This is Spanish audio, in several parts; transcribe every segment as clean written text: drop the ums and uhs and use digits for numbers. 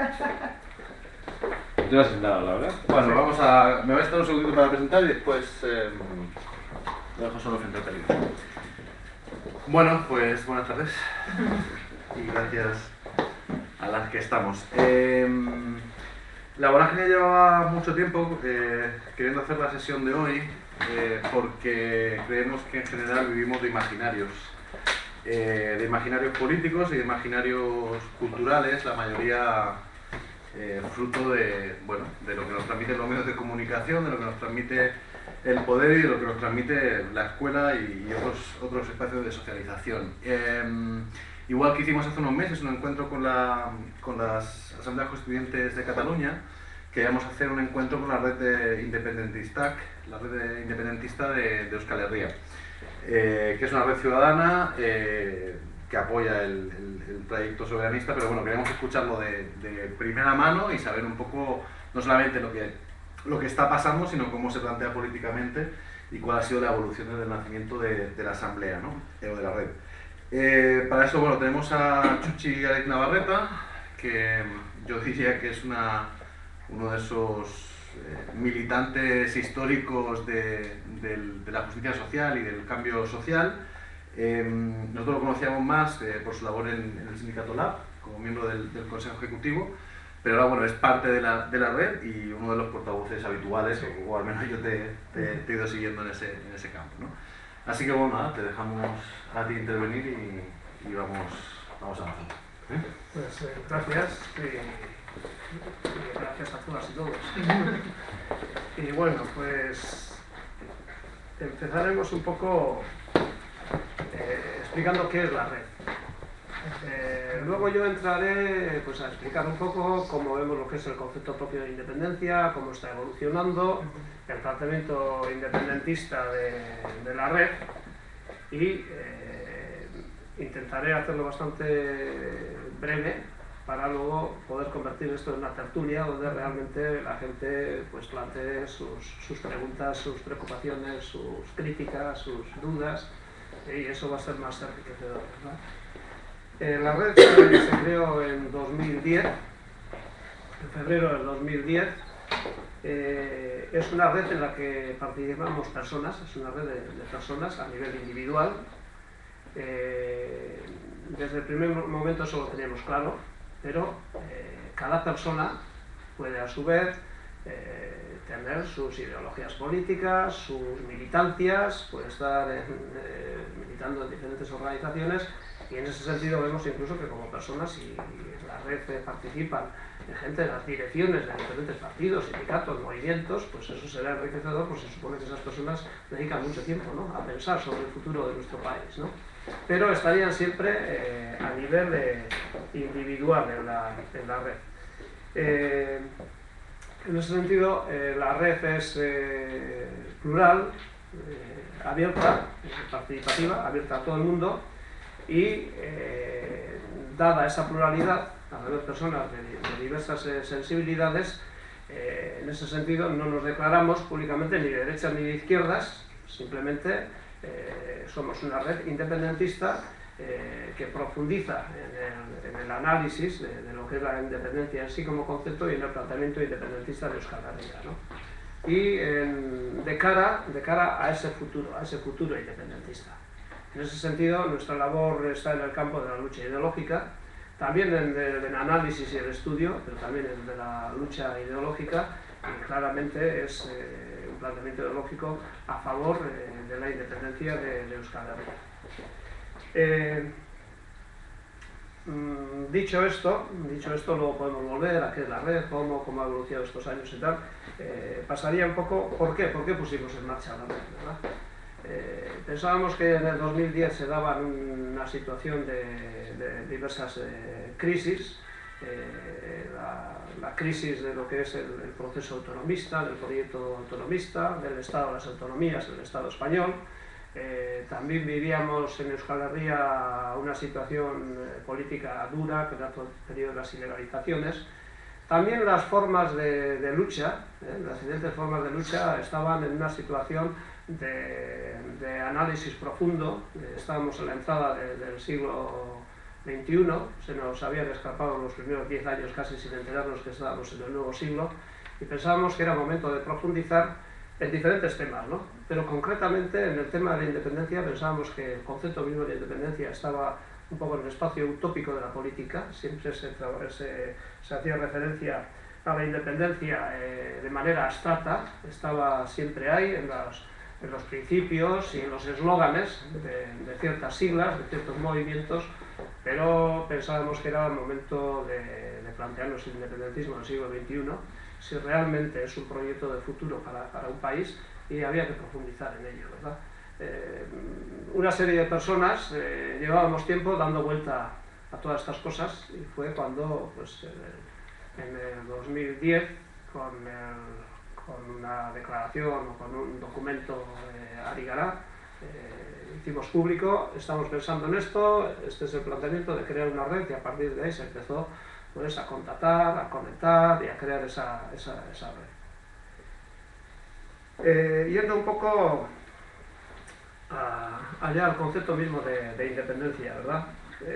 Tú has sentado, Laura. Bueno, me voy a estar un segundito para presentar y después lo dejo solo frente al peligro. Bueno, pues buenas tardes y gracias a las que estamos. La Vorágine llevaba mucho tiempo queriendo hacer la sesión de hoy porque creemos que en general vivimos de imaginarios políticos y de imaginarios culturales, la mayoría fruto de lo que nos transmiten los medios de comunicación, de lo que nos transmite el poder y de lo que nos transmite la escuela y otros espacios de socialización. Igual que hicimos hace unos meses un encuentro con las asambleas constituyentes de Cataluña, queríamos hacer un encuentro con la red de independentista de Euskal Herria, que es una red ciudadana que apoya el proyecto soberanista, pero bueno, queremos escucharlo de primera mano y saber un poco, no solamente lo que está pasando, sino cómo se plantea políticamente y cuál ha sido la evolución desde el nacimiento de la asamblea, ¿no? O de la red. Para eso, bueno, tenemos a Chuchi Garek Navarreta, que yo diría que es uno de esos militantes históricos de la justicia social y del cambio social. Nosotros lo conocíamos más por su labor en el sindicato LAB, como miembro del Consejo Ejecutivo, pero ahora bueno, es parte de la red y uno de los portavoces habituales, o al menos yo te he ido siguiendo en ese campo, ¿no? Así que bueno, nada, te dejamos a ti intervenir y vamos avanzando. Pues gracias y gracias a todas y todos. Y bueno, pues empezaremos un poco explicando qué es la red. Luego yo entraré pues, a explicar un poco cómo vemos lo que es el concepto propio de independencia, cómo está evolucionando, el planteamiento independentista de la red y intentaré hacerlo bastante breve para luego poder convertir esto en una tertulia donde realmente la gente pues, plantee sus preguntas, sus preocupaciones, sus críticas, sus dudas, y eso va a ser más enriquecedor, ¿verdad? La red se creó en 2010, en febrero del 2010. Es una red en la que participamos personas, es una red de personas a nivel individual. Desde el primer momento eso lo teníamos claro, pero cada persona puede a su vez tener sus ideologías políticas, sus militancias, puede estar militando en diferentes organizaciones, y en ese sentido vemos incluso que como personas y en la red participan gente de las direcciones de diferentes partidos, sindicatos, movimientos, pues eso será enriquecedor, pues se supone que esas personas dedican mucho tiempo, ¿no?, a pensar sobre el futuro de nuestro país, ¿no? Pero estarían siempre a nivel individual en la red. En ese sentido, la red es plural, abierta, participativa, abierta a todo el mundo, y dada esa pluralidad, al haber personas de diversas sensibilidades, en ese sentido no nos declaramos públicamente ni de derechas ni de izquierdas, simplemente somos una red independentista que profundiza en el análisis de lo que es la independencia en sí como concepto y en el planteamiento independentista de Euskal Herria, ¿no? Y de cara a ese futuro independentista. En ese sentido, nuestra labor está en el campo de la lucha ideológica, también en el análisis y el estudio, pero también en de la lucha ideológica, y claramente es un planteamiento ideológico a favor de la independencia de Euskal Herria. Dicho esto, luego podemos volver a qué es la red, cómo ha evolucionado estos años y tal. Pasaría un poco, ¿por qué pusimos en marcha la red, ¿verdad? Pensábamos que en el 2010 se daba una situación de diversas crisis, la crisis de lo que es el proceso autonomista, del proyecto autonomista, del Estado de las autonomías, del Estado español. También vivíamos en Euskal Herria una situación política dura, que era todo el periodo de las ilegalizaciones. También las formas de lucha, las diferentes formas de lucha estaban en una situación de análisis profundo. Estábamos en la entrada del siglo XXI, se nos habían escapado los primeros 10 años casi sin enterarnos que estábamos en el nuevo siglo, y pensábamos que era momento de profundizar en diferentes temas, ¿no? Pero concretamente en el tema de la independencia pensábamos que el concepto mismo de independencia estaba un poco en el espacio utópico de la política, siempre se hacía referencia a la independencia de manera abstracta, estaba siempre ahí en los principios y en los eslóganes de ciertas siglas, de ciertos movimientos, pero pensábamos que era el momento de plantearnos el independentismo del siglo XXI, si realmente es un proyecto de futuro para un país, y había que profundizar en ello, ¿verdad? Una serie de personas llevábamos tiempo dando vuelta a todas estas cosas, y fue cuando, pues, en el 2010, con una declaración o con un documento Ari Gara, hicimos público, estamos pensando en esto, este es el planteamiento de crear una red, y a partir de ahí se empezó, pues, a contactar, a conectar y a crear esa red. Yendo un poco allá al concepto mismo de independencia, ¿verdad?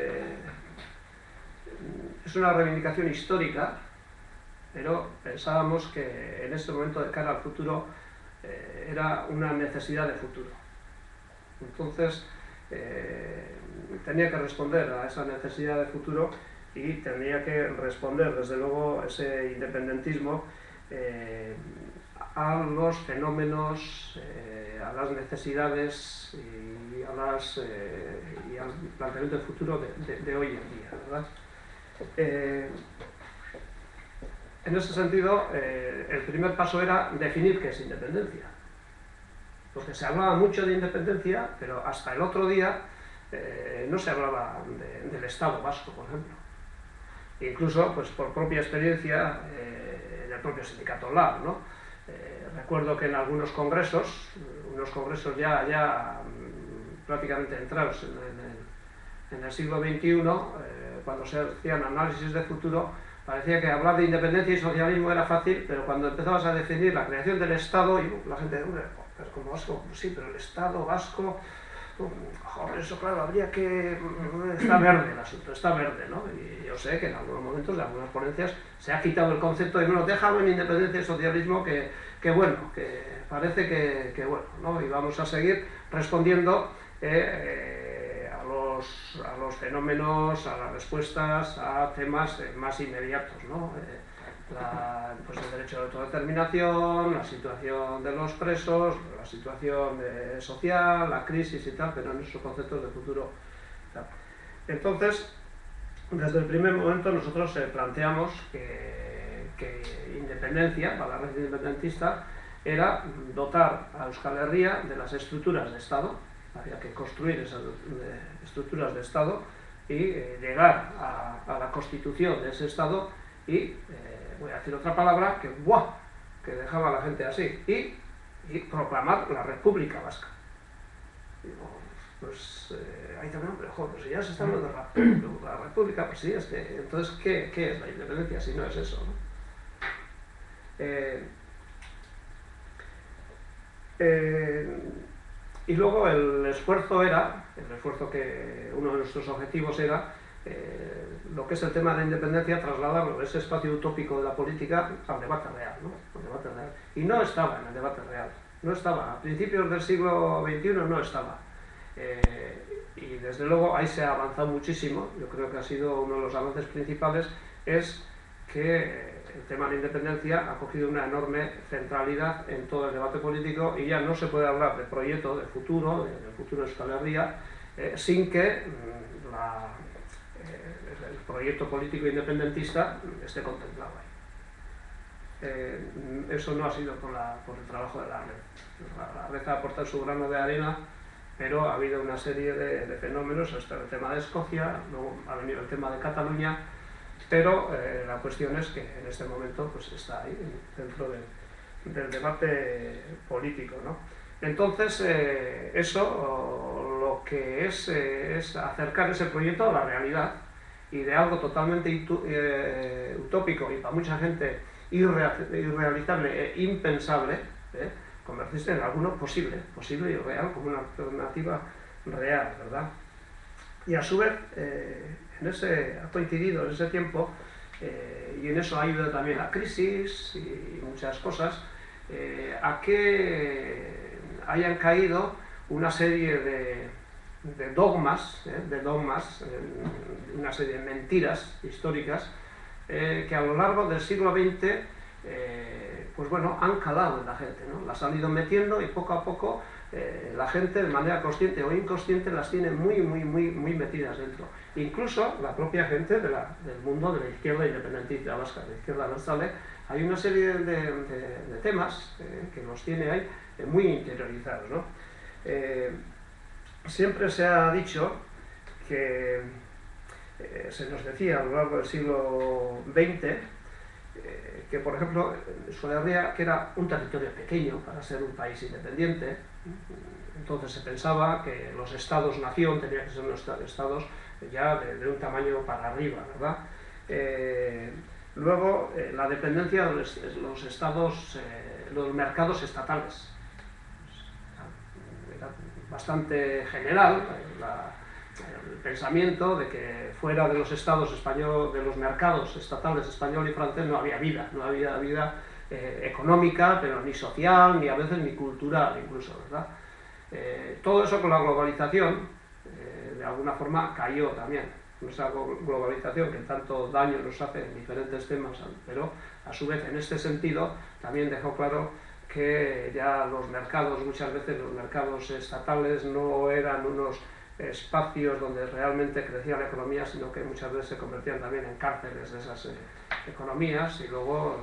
Es una reivindicación histórica, pero pensábamos que en este momento, de cara al futuro, era una necesidad de futuro. Entonces, tenía que responder a esa necesidad de futuro, y tenía que responder, desde luego, ese independentismo a los fenómenos, a las necesidades y al planteamiento del futuro de hoy en día, ¿verdad? En ese sentido, el primer paso era definir qué es independencia, porque se hablaba mucho de independencia, pero hasta el otro día no se hablaba del Estado vasco, por ejemplo. Incluso, pues, por propia experiencia en el propio sindicato LAB, ¿no? Recuerdo que en algunos congresos, unos congresos ya prácticamente entrados en el siglo XXI, cuando se hacían análisis de futuro, parecía que hablar de independencia y socialismo era fácil, pero cuando empezabas a definir la creación del Estado, y la gente decía, pero como vasco, sí, pero el Estado vasco, joder, eso claro, habría que... Está verde el asunto, está verde, ¿no? Y yo sé que en algunos momentos de algunas ponencias se ha quitado el concepto de, bueno, déjalo en independencia y socialismo, que bueno, que parece que bueno, ¿no? Y vamos a seguir respondiendo a los fenómenos, a las respuestas, a temas más inmediatos, ¿no? Pues el derecho de autodeterminación, la situación de los presos, la situación social, la crisis y tal, pero en esos conceptos de futuro. Tal. Entonces, desde el primer momento nosotros planteamos que independencia, para la red independentista, era dotar a Euskal Herria de las estructuras de Estado, había que construir esas estructuras de Estado y llegar a la constitución de ese Estado y, voy a decir otra palabra, que dejaba a la gente así, y proclamar la República Vasca. Digo, pues ahí también, hombre, joder, pues si ya se está hablando de la República, pues sí, es que, entonces, ¿qué es la independencia si no es eso, ¿no? Y luego el esfuerzo que uno de nuestros objetivos era lo que es el tema de la independencia, trasladarlo de ese espacio utópico de la política al debate real, ¿no? Al debate real. Y no estaba en el debate real, no estaba. A principios del siglo XXI no estaba. Y desde luego ahí se ha avanzado muchísimo. Yo creo que ha sido uno de los avances principales, es que el tema de la independencia ha cogido una enorme centralidad en todo el debate político, y ya no se puede hablar de proyecto, de futuro, del futuro de Euskal Herria, sin que el proyecto político independentista esté contemplado ahí. Eso no ha sido por el trabajo de la red. La red ha aportado su grano de arena, pero ha habido una serie de fenómenos, hasta el tema de Escocia, luego ha venido el tema de Cataluña, pero la cuestión es que en este momento, pues, está ahí dentro del debate político, ¿no? Entonces, eso lo que es acercar ese proyecto a la realidad, y de algo totalmente utópico y para mucha gente irrealizable e impensable, convertirse en algo posible y real, como una alternativa real, ¿verdad? Y a su vez, ha coincidido en ese tiempo, y en eso ha ayudado también la crisis y muchas cosas, a que hayan caído una serie de dogmas, una serie de mentiras históricas que a lo largo del siglo XX pues bueno, han calado en la gente, ¿no? Las han ido metiendo y poco a poco la gente, de manera consciente o inconsciente, las tiene muy metidas dentro. Incluso la propia gente del mundo de la izquierda independentista vasca, de la izquierda abertzale, hay una serie de temas que los tiene ahí muy interiorizados, ¿no? Siempre se ha dicho que se nos decía a lo largo del siglo XX que, por ejemplo, Euskal Herria, que era un territorio pequeño para ser un país independiente, entonces se pensaba que los estados-nación tenían que ser unos estados ya de un tamaño para arriba, ¿verdad? Luego, la dependencia de los estados, los mercados estatales. Era bastante general el pensamiento de que fuera de los estados españoles, de los mercados estatales español y francés, no había vida económica, pero ni social, ni a veces ni cultural incluso, ¿verdad? Todo eso con la globalización de alguna forma cayó también. Esa globalización que tanto daño nos hace en diferentes temas, pero a su vez en este sentido también dejó claro que ya los mercados, muchas veces los mercados estatales no eran unos espacios donde realmente crecía la economía, sino que muchas veces se convertían también en cárceles de esas economías, y luego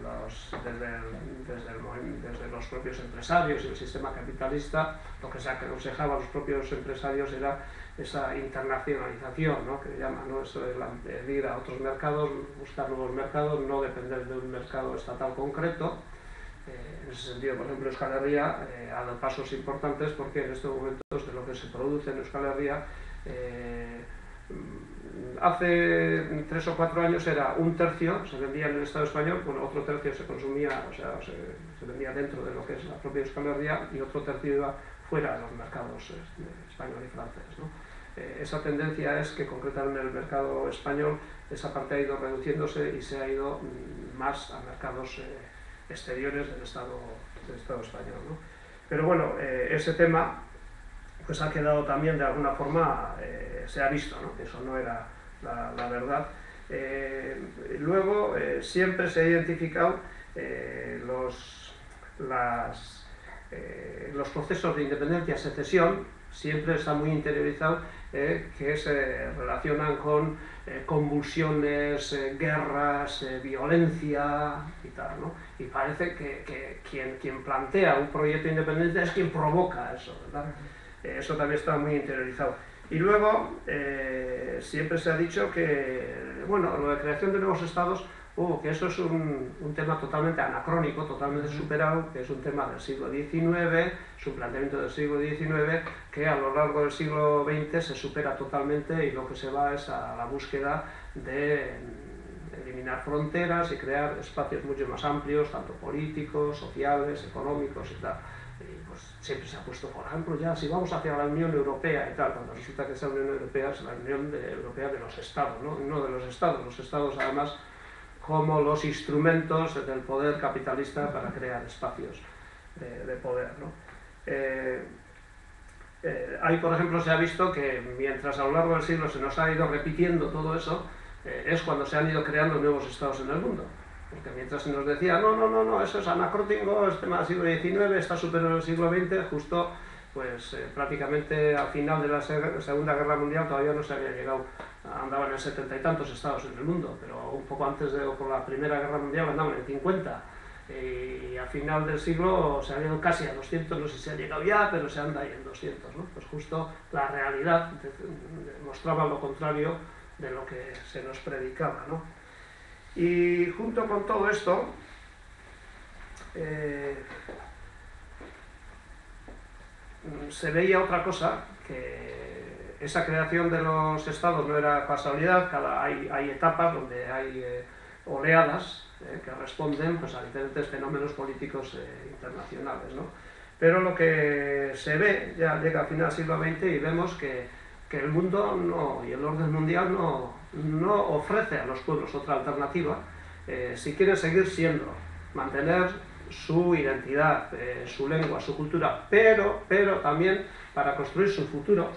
desde los propios empresarios y el sistema capitalista lo que se aconsejaba a los propios empresarios era esa internacionalización, ¿no? Que llaman, ¿no? Eso es ir a otros mercados, buscar nuevos mercados, no depender de un mercado estatal concreto. En ese sentido, por ejemplo, Euskal Herria ha dado pasos importantes, porque en estos momentos de lo que se produce en Euskal Herria, hace 3 o 4 años era un tercio, se vendía en el Estado español, bueno, otro tercio se consumía, o sea, se vendía dentro de lo que es la propia Euskal Herria, y otro tercio iba fuera de los mercados español y francés, ¿no? Esa tendencia es que concretamente en el mercado español esa parte ha ido reduciéndose y se ha ido más a mercados exteriores del Estado español, ¿no? Pero bueno, ese tema pues ha quedado también de alguna forma, se ha visto, ¿no? Que eso no era la verdad. Luego siempre se ha identificado los procesos de independencia, secesión, siempre está muy interiorizado, que se relacionan con convulsiones, guerras, violencia y tal, ¿no? Y parece que quien plantea un proyecto de independencia es quien provoca eso, ¿verdad? Eso también está muy interiorizado. Y luego siempre se ha dicho que, bueno, lo de creación de nuevos estados, que eso es un tema totalmente anacrónico, totalmente superado, que es un tema del siglo XIX, es un planteamiento del siglo XIX, que a lo largo del siglo XX se supera totalmente, y lo que se va es a la búsqueda de eliminar fronteras y crear espacios mucho más amplios, tanto políticos, sociales, económicos y tal. Y pues siempre se ha puesto, por ejemplo, ya si vamos hacia la Unión Europea y tal, cuando resulta que esa Unión Europea es la Unión Europea de los Estados, ¿no? No de los Estados además como los instrumentos del poder capitalista para crear espacios de poder, ¿no? Ahí, por ejemplo, se ha visto que mientras a lo largo del siglo se nos ha ido repitiendo todo eso, es cuando se han ido creando nuevos estados en el mundo. Porque mientras se nos decía, no, eso es anacrónico, es tema del siglo XIX, está superado en el siglo XX, justo pues prácticamente al final de la Segunda Guerra Mundial todavía no se había llegado, andaban en 70 y tantos estados en el mundo, pero un poco antes por la Primera Guerra Mundial andaban en 50, y al final del siglo se ha llegado casi a 200, no sé si se ha llegado ya, pero se anda ahí en 200, ¿no? Pues justo la realidad mostraba lo contrario de lo que se nos predicaba, ¿no? Y junto con todo esto, se veía otra cosa, que esa creación de los estados no era casualidad, hay etapas donde hay oleadas que responden pues, a diferentes fenómenos políticos internacionales, ¿no? Pero lo que se ve, ya llega al final del siglo XX y vemos que que el mundo y el orden mundial no ofrece a los pueblos otra alternativa si quieren seguir siendo, mantener su identidad, su lengua, su cultura, pero también para construir su futuro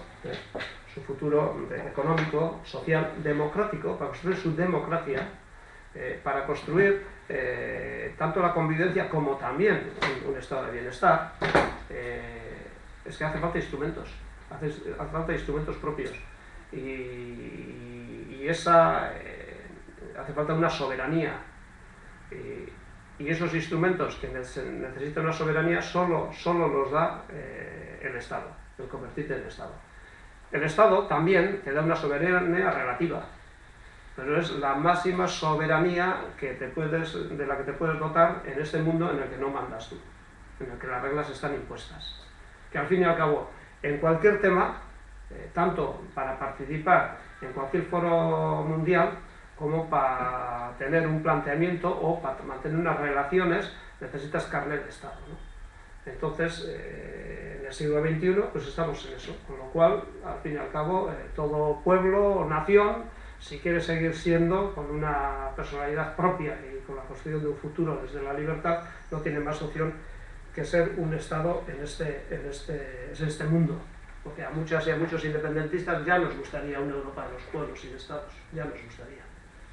económico, social, democrático, para construir su democracia, para construir tanto la convivencia como también un estado de bienestar. Es que hace falta instrumentos, hace falta instrumentos propios y hace falta una soberanía. Y esos instrumentos que necesitan una soberanía solo los da el Estado, el convertirte en Estado. El Estado también te da una soberanía relativa, pero es la máxima soberanía de la que te puedes dotar en este mundo en el que no mandas tú, en el que las reglas están impuestas. Que al fin y al cabo, en cualquier tema, tanto para participar en cualquier foro mundial, como para tener un planteamiento o para mantener unas relaciones, necesitas carnet de Estado, ¿no? Entonces, en el siglo XXI, pues estamos en eso, con lo cual, al fin y al cabo, todo pueblo o nación, si quiere seguir siendo con una personalidad propia y con la construcción de un futuro desde la libertad, no tiene más opción que ser un Estado en este mundo. Porque a muchas y a muchos independentistas ya nos gustaría una Europa de los pueblos sin Estados, ya nos gustaría.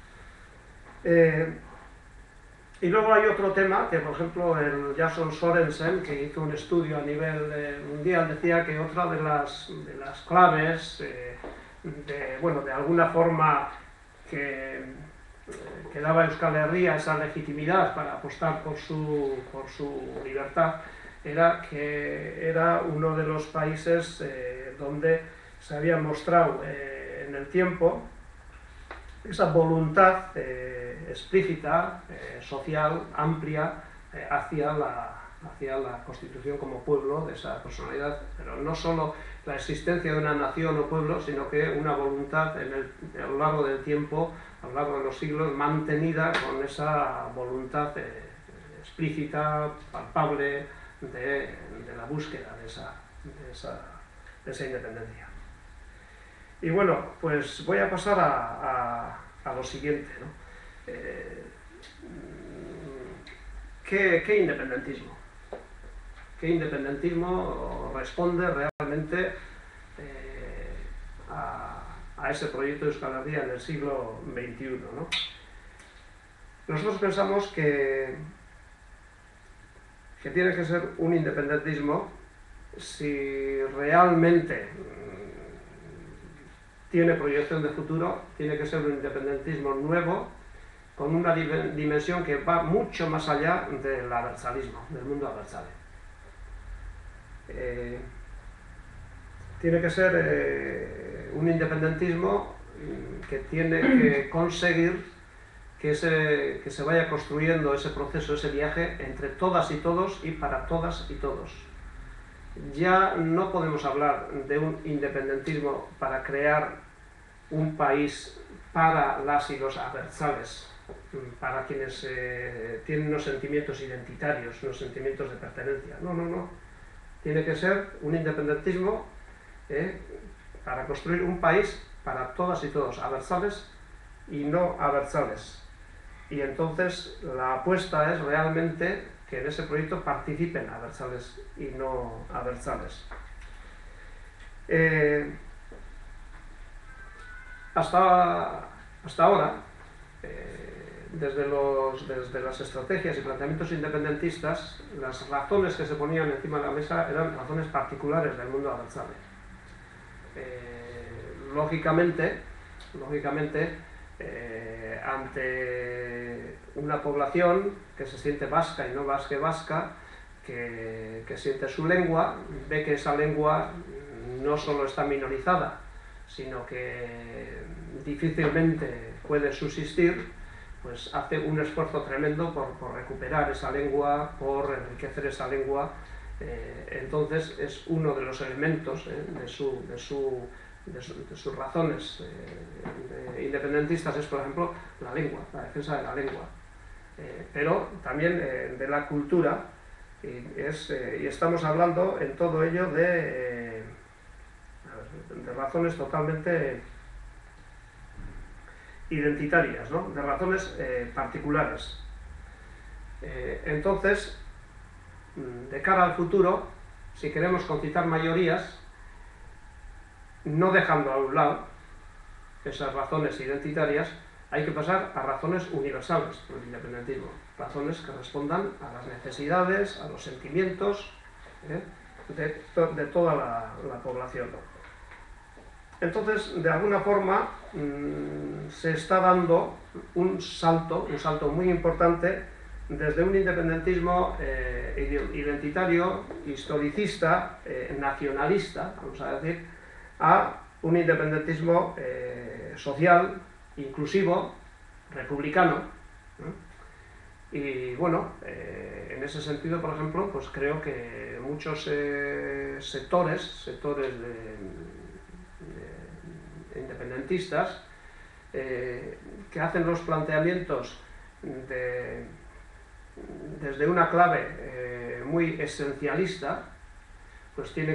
Y luego hay otro tema que, por ejemplo, el Jason Sorensen, que hizo un estudio a nivel mundial, decía que otra de las claves de alguna forma que daba a Euskal Herria esa legitimidad para apostar por su libertad, era que era uno de los países donde se había mostrado en el tiempo esa voluntad explícita, social, amplia, hacia la constitución como pueblo de esa personalidad, pero no solo la existencia de una nación o pueblo, sino que una voluntad a lo largo del tiempo, a lo largo de los siglos, mantenida con esa voluntad explícita, palpable, de la búsqueda de esa independencia. Y bueno, pues voy a pasar a lo siguiente, ¿no? ¿Qué independentismo? ¿Qué independentismo responde realmente a ese proyecto de Euskal Herria en el siglo XXI, ¿no? Nosotros pensamos que tiene que ser un independentismo si realmente tiene proyección de futuro, tiene que ser un independentismo nuevo, con una dimensión que va mucho más allá del abertzalismo, del mundo abertzale. Tiene que ser un independentismo que tiene que conseguir que se vaya construyendo ese proceso, ese viaje entre todas y todos y para todas y todos. Ya no podemos hablar de un independentismo para crear un país para las y los abertzales, para quienes tienen unos sentimientos identitarios, unos sentimientos de pertenencia. No. Tiene que ser un independentismo para construir un país para todas y todos, abertzales y no abertzales. Y entonces la apuesta es realmente que en ese proyecto participen abertzales y no abertzales. Hasta ahora, desde las estrategias y planteamientos independentistas, las razones que se ponían encima de la mesa eran razones particulares del mundo abertzale. Lógicamente, ante una población que se siente vasca y no vasca, que siente su lengua, ve que esa lengua no solo está minorizada, sino que difícilmente puede subsistir, pues hace un esfuerzo tremendo por recuperar esa lengua, por enriquecer esa lengua. Entonces es uno de los elementos de sus razones independentistas, es por ejemplo la lengua, la defensa de la lengua, pero también de la cultura, y estamos hablando en todo ello de razones totalmente identitarias, ¿no? De razones particulares. Entonces, de cara al futuro, si queremos concitar mayorías, no dejando a un lado esas razones identitarias, hay que pasar a razones universales por el independentismo, razones que respondan a las necesidades, a los sentimientos de toda la población. Entonces, de alguna forma, se está dando un salto muy importante desde un independentismo identitario, historicista, nacionalista, vamos a decir, a un independentismo social, inclusivo, republicano, ¿no? Y bueno, en ese sentido, por ejemplo, pues creo que muchos sectores independentistas que hacen los planteamientos desde una clave muy esencialista, pues tiene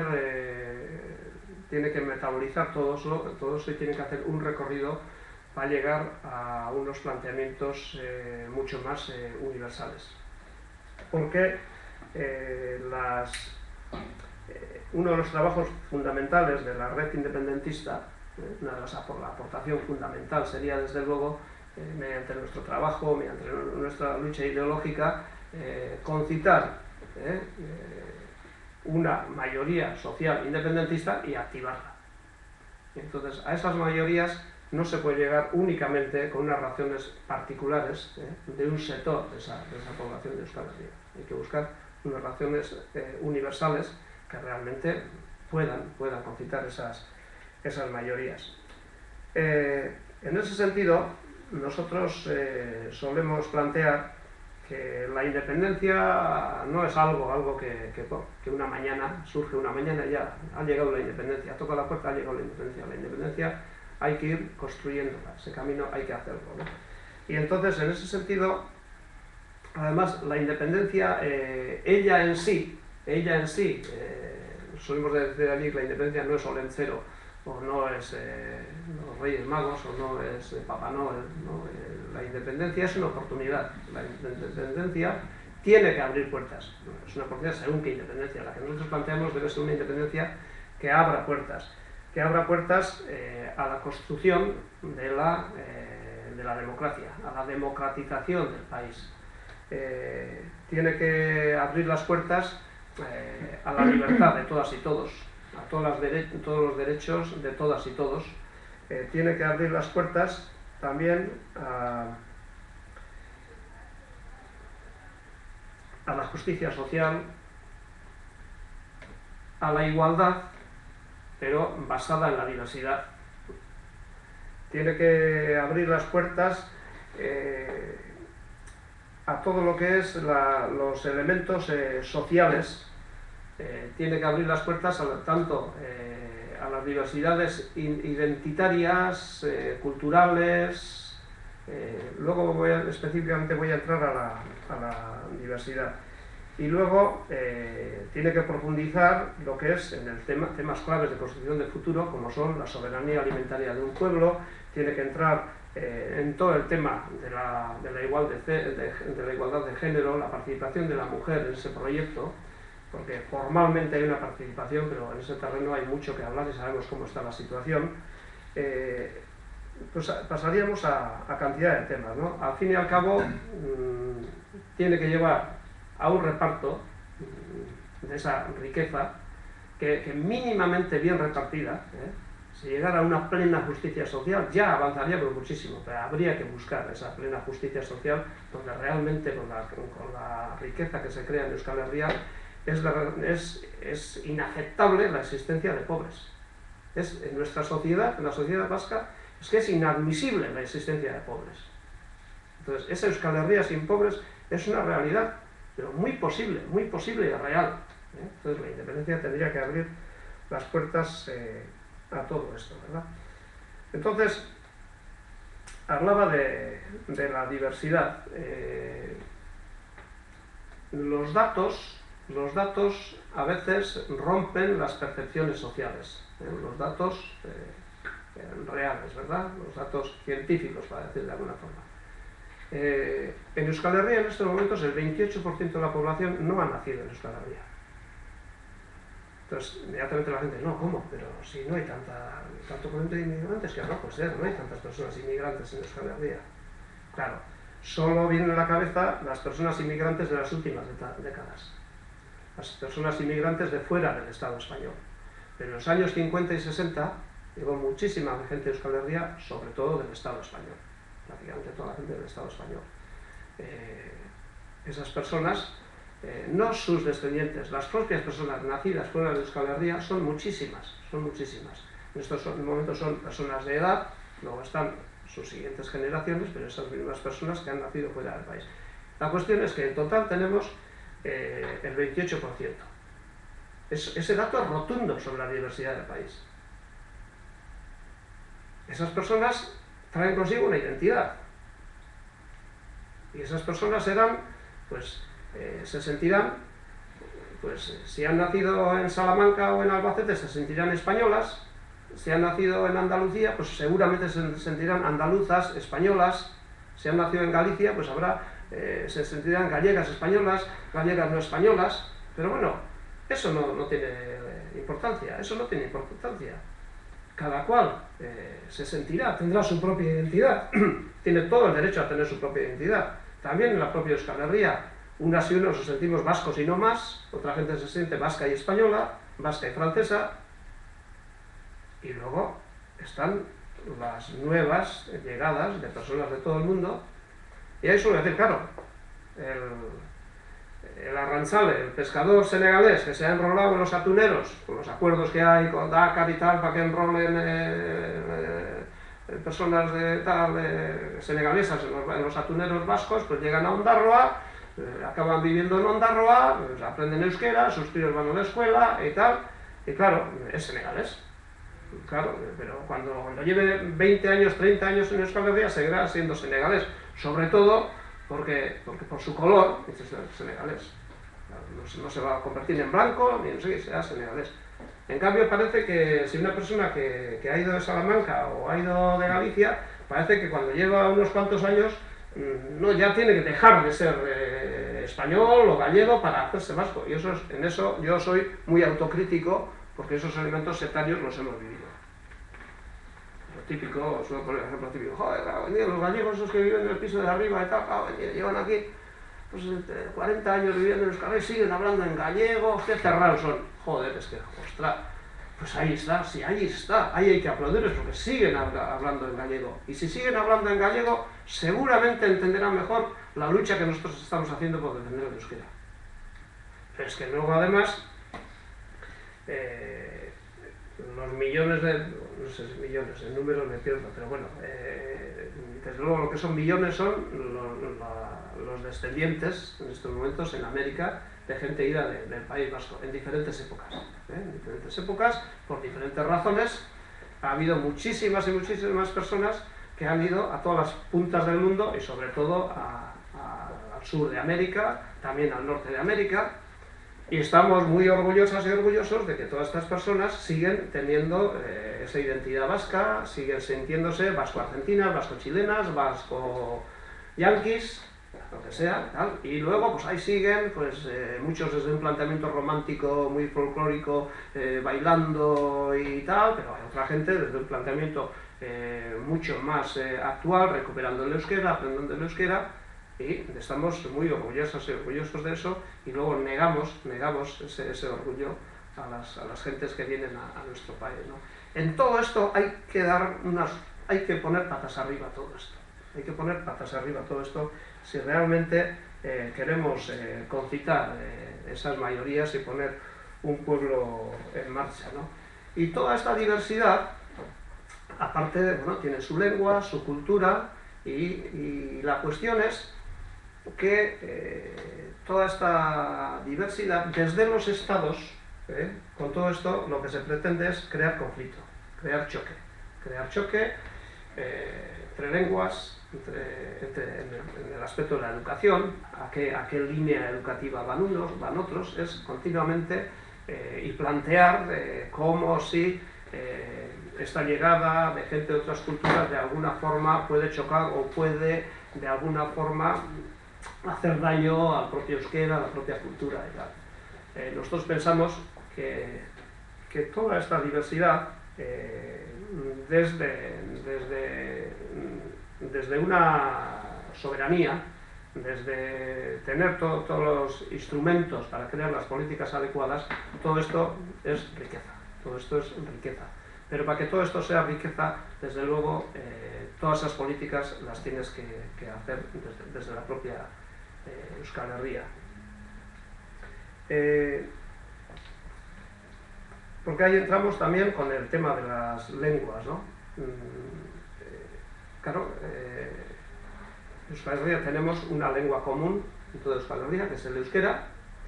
que metabolizar todo eso y tiene que hacer un recorrido para llegar a unos planteamientos mucho más universales. Porque uno de los trabajos fundamentales de la red independentista, la aportación fundamental sería, desde luego, mediante nuestro trabajo, mediante nuestra lucha ideológica, concitar una mayoría social independentista y activarla. Entonces, a esas mayorías no se puede llegar únicamente con unas razones particulares de un sector de esa población de Euskal Herria. Hay que buscar unas razones universales que realmente puedan concitar esas mayorías. En ese sentido, nosotros solemos plantear que la independencia no es algo que una mañana, surge una mañana y ya ha llegado la independencia, toca la puerta, ha llegado la independencia. La independencia hay que ir construyéndola, ese camino hay que hacerlo, ¿no? Y entonces, en ese sentido, además, la independencia, ella en sí, solemos decir allí que la independencia no es Olencero, o no es los Reyes Magos, o no es Papá Noel, ¿no? La independencia es una oportunidad. La independencia tiene que abrir puertas. Es una oportunidad según qué independencia. La que nosotros planteamos debe ser una independencia que abra puertas a la construcción de la democracia, a la democratización del país. Tiene que abrir las puertas a la libertad de todas y todos, a todos los derechos de todas y todos. Tiene que abrir las puertas también a la justicia social, a la igualdad, pero basada en la diversidad. Tiene que abrir las puertas a todo lo que es los elementos sociales. Tiene que abrir las puertas tanto a las diversidades identitarias, culturales. Luego específicamente voy a entrar a la diversidad. Y luego tiene que profundizar lo que es en el temas claves de construcción del futuro, como son la soberanía alimentaria de un pueblo. Tiene que entrar en todo el tema de la igualdad de género, la participación de la mujer en ese proyecto, porque formalmente hay una participación, pero en ese terreno hay mucho que hablar y sabemos cómo está la situación. Pues pasaríamos a cantidad de temas, ¿no? Al fin y al cabo, tiene que llevar a un reparto de esa riqueza que mínimamente bien repartida, si llegara a una plena justicia social, ya avanzaríamos muchísimo, pero habría que buscar esa plena justicia social donde realmente con la riqueza que se crea en Euskal Herria es inaceptable la existencia de pobres. En nuestra sociedad, en la sociedad vasca, es que es inadmisible la existencia de pobres. Entonces, esa Euskal Herria sin pobres es una realidad, pero muy posible y real. Entonces, la independencia tendría que abrir las puertas a todo esto, ¿verdad? Entonces, hablaba de la diversidad. Los datos los datos a veces rompen las percepciones sociales, los datos reales, ¿verdad? Los datos científicos, para decir de alguna forma. En Euskal Herria en estos momentos el 28% de la población no ha nacido en Euskal Herria. Entonces, inmediatamente la gente, no, ¿cómo? Pero si no hay tanto movimiento de inmigrantes, que no puede ser, no hay tantas personas inmigrantes en Euskal Herria. Claro, solo vienen a la cabeza las personas inmigrantes de las últimas décadas, las personas inmigrantes de fuera del Estado español. Pero en los años 50 y 60 llegó muchísima gente de Euskal Herria, sobre todo del Estado español, prácticamente toda la gente del Estado español. Esas personas, no sus descendientes, las propias personas nacidas fuera de Euskal Herria son muchísimas, son muchísimas. En estos momentos son personas de edad, luego están sus siguientes generaciones, pero esas mismas personas que han nacido fuera del país. La cuestión es que en total tenemos el 28%. Ese dato es rotundo sobre la diversidad del país. Esas personas traen consigo una identidad. Y esas personas serán, pues, se sentirán, pues, si han nacido en Salamanca o en Albacete, se sentirán españolas. Si han nacido en Andalucía, pues seguramente se sentirán andaluzas, españolas. Si han nacido en Galicia, pues se sentirán gallegas, españolas, gallegas no españolas. Pero bueno, eso no tiene importancia, eso no tiene importancia. Cada cual se sentirá, tendrá su propia identidad, tiene todo el derecho a tener su propia identidad. También en la propia Euskal Herria, unas y unos nos sentimos vascos y no más, otra gente se siente vasca y española, vasca y francesa, y luego están las nuevas llegadas de personas de todo el mundo, y ahí suele decir, claro, el arranzale, el pescador senegalés que se ha enrolado en los atuneros, con los acuerdos que hay con Dakar y tal, para que enrolen personas senegalesas en los atuneros vascos, pues llegan a Ondarroa, acaban viviendo en Ondarroa, pues aprenden euskera, sus críos van a la escuela y tal, y claro, es senegalés. Claro, pero cuando lleve 20 años, 30 años en Euskal Herria, seguirá siendo senegalés, sobre todo porque por su color, es senegalés. No se va a convertir en blanco, ni no sé qué, será senegalés. En cambio, parece que si una persona que ha ido de Salamanca o ha ido de Galicia, parece que cuando lleva unos cuantos años, ya tiene que dejar de ser español o gallego para hacerse vasco. Y en eso yo soy muy autocrítico, porque esos elementos sectarios los hemos vivido. Lo típico, suelo poner el ejemplo típico, joder, los gallegos esos que viven en el piso de arriba y tal, llevan aquí pues 40 años viviendo en Euskal Herria, siguen hablando en gallego, qué cerrados son. Joder, es que, ostras, pues ahí está, sí, ahí está, ahí hay que aplaudirles porque siguen hablando en gallego. Y si siguen hablando en gallego, seguramente entenderán mejor la lucha que nosotros estamos haciendo por defender el euskera. Pero es que luego, además, los millones no sé si millones, en números me pierdo, pero bueno, desde luego lo que son millones son los descendientes en estos momentos en América de gente ida del País Vasco en diferentes épocas, por diferentes razones. Ha habido muchísimas y muchísimas personas que han ido a todas las puntas del mundo y sobre todo al sur de América, también al norte de América. Y estamos muy orgullosas y orgullosos de que todas estas personas siguen teniendo esa identidad vasca, siguen sintiéndose vasco-argentinas, vasco-chilenas, vasco-yanquis, lo que sea, tal. Y luego pues ahí siguen, pues muchos desde un planteamiento romántico muy folclórico, bailando y tal, pero hay otra gente desde un planteamiento mucho más actual, recuperando el euskera, aprendiendo el euskera. Y estamos muy orgullosos y orgullosos de eso, y luego negamos ese orgullo a las gentes que vienen a nuestro país, ¿no? En todo esto hay que poner patas arriba todo esto. Hay que poner patas arriba todo esto si realmente queremos concitar esas mayorías y poner un pueblo en marcha, ¿no? Y toda esta diversidad, aparte, bueno, tiene su lengua, su cultura, y la cuestión es que toda esta diversidad, desde los estados, con todo esto lo que se pretende es crear conflicto, crear choque entre lenguas, en el aspecto de la educación, a qué línea educativa van unos, van otros, es continuamente y plantear cómo si esta llegada de gente de otras culturas de alguna forma puede chocar o puede de alguna forma hacer daño al propio euskera, a la propia cultura y tal. Nosotros pensamos que toda esta diversidad, desde una soberanía, desde tener todos los instrumentos para crear las políticas adecuadas, todo esto es riqueza, todo esto es riqueza. Pero para que todo esto sea riqueza, desde luego, todas esas políticas las tienes que hacer desde la propia Euskal Herria. Porque ahí entramos también con el tema de las lenguas, ¿no? Claro, en Euskal Herria tenemos una lengua común en toda Euskal Herria, que es el euskera.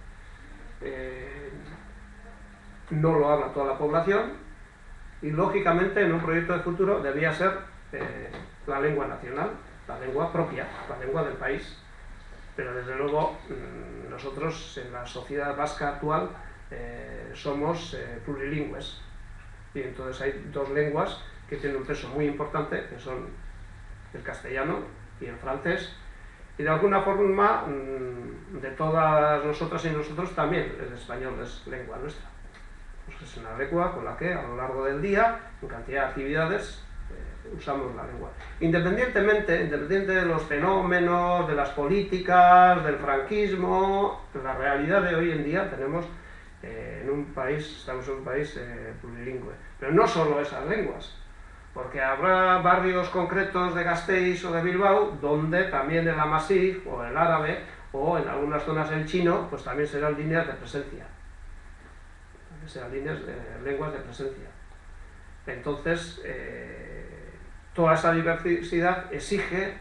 No lo habla toda la población y, lógicamente, en un proyecto de futuro debía ser la lengua nacional, la lengua propia, la lengua del país. Pero, desde luego, nosotros en la sociedad vasca actual somos plurilingües, y entonces hay dos lenguas que tienen un peso muy importante, que son el castellano y el francés, y de alguna forma de todas nosotras y nosotros también el español es lengua nuestra. Pues es una lengua con la que a lo largo del día, en cantidad de actividades, usamos la lengua. Independientemente de los fenómenos, de las políticas, del franquismo, la realidad de hoy en día tenemos estamos en un país plurilingüe. Pero no solo esas lenguas, porque habrá barrios concretos de Gasteiz o de Bilbao donde también el amasí o el árabe o en algunas zonas el chino pues también serán líneas de presencia, serán lenguas de presencia. Entonces, toda esa diversidad exige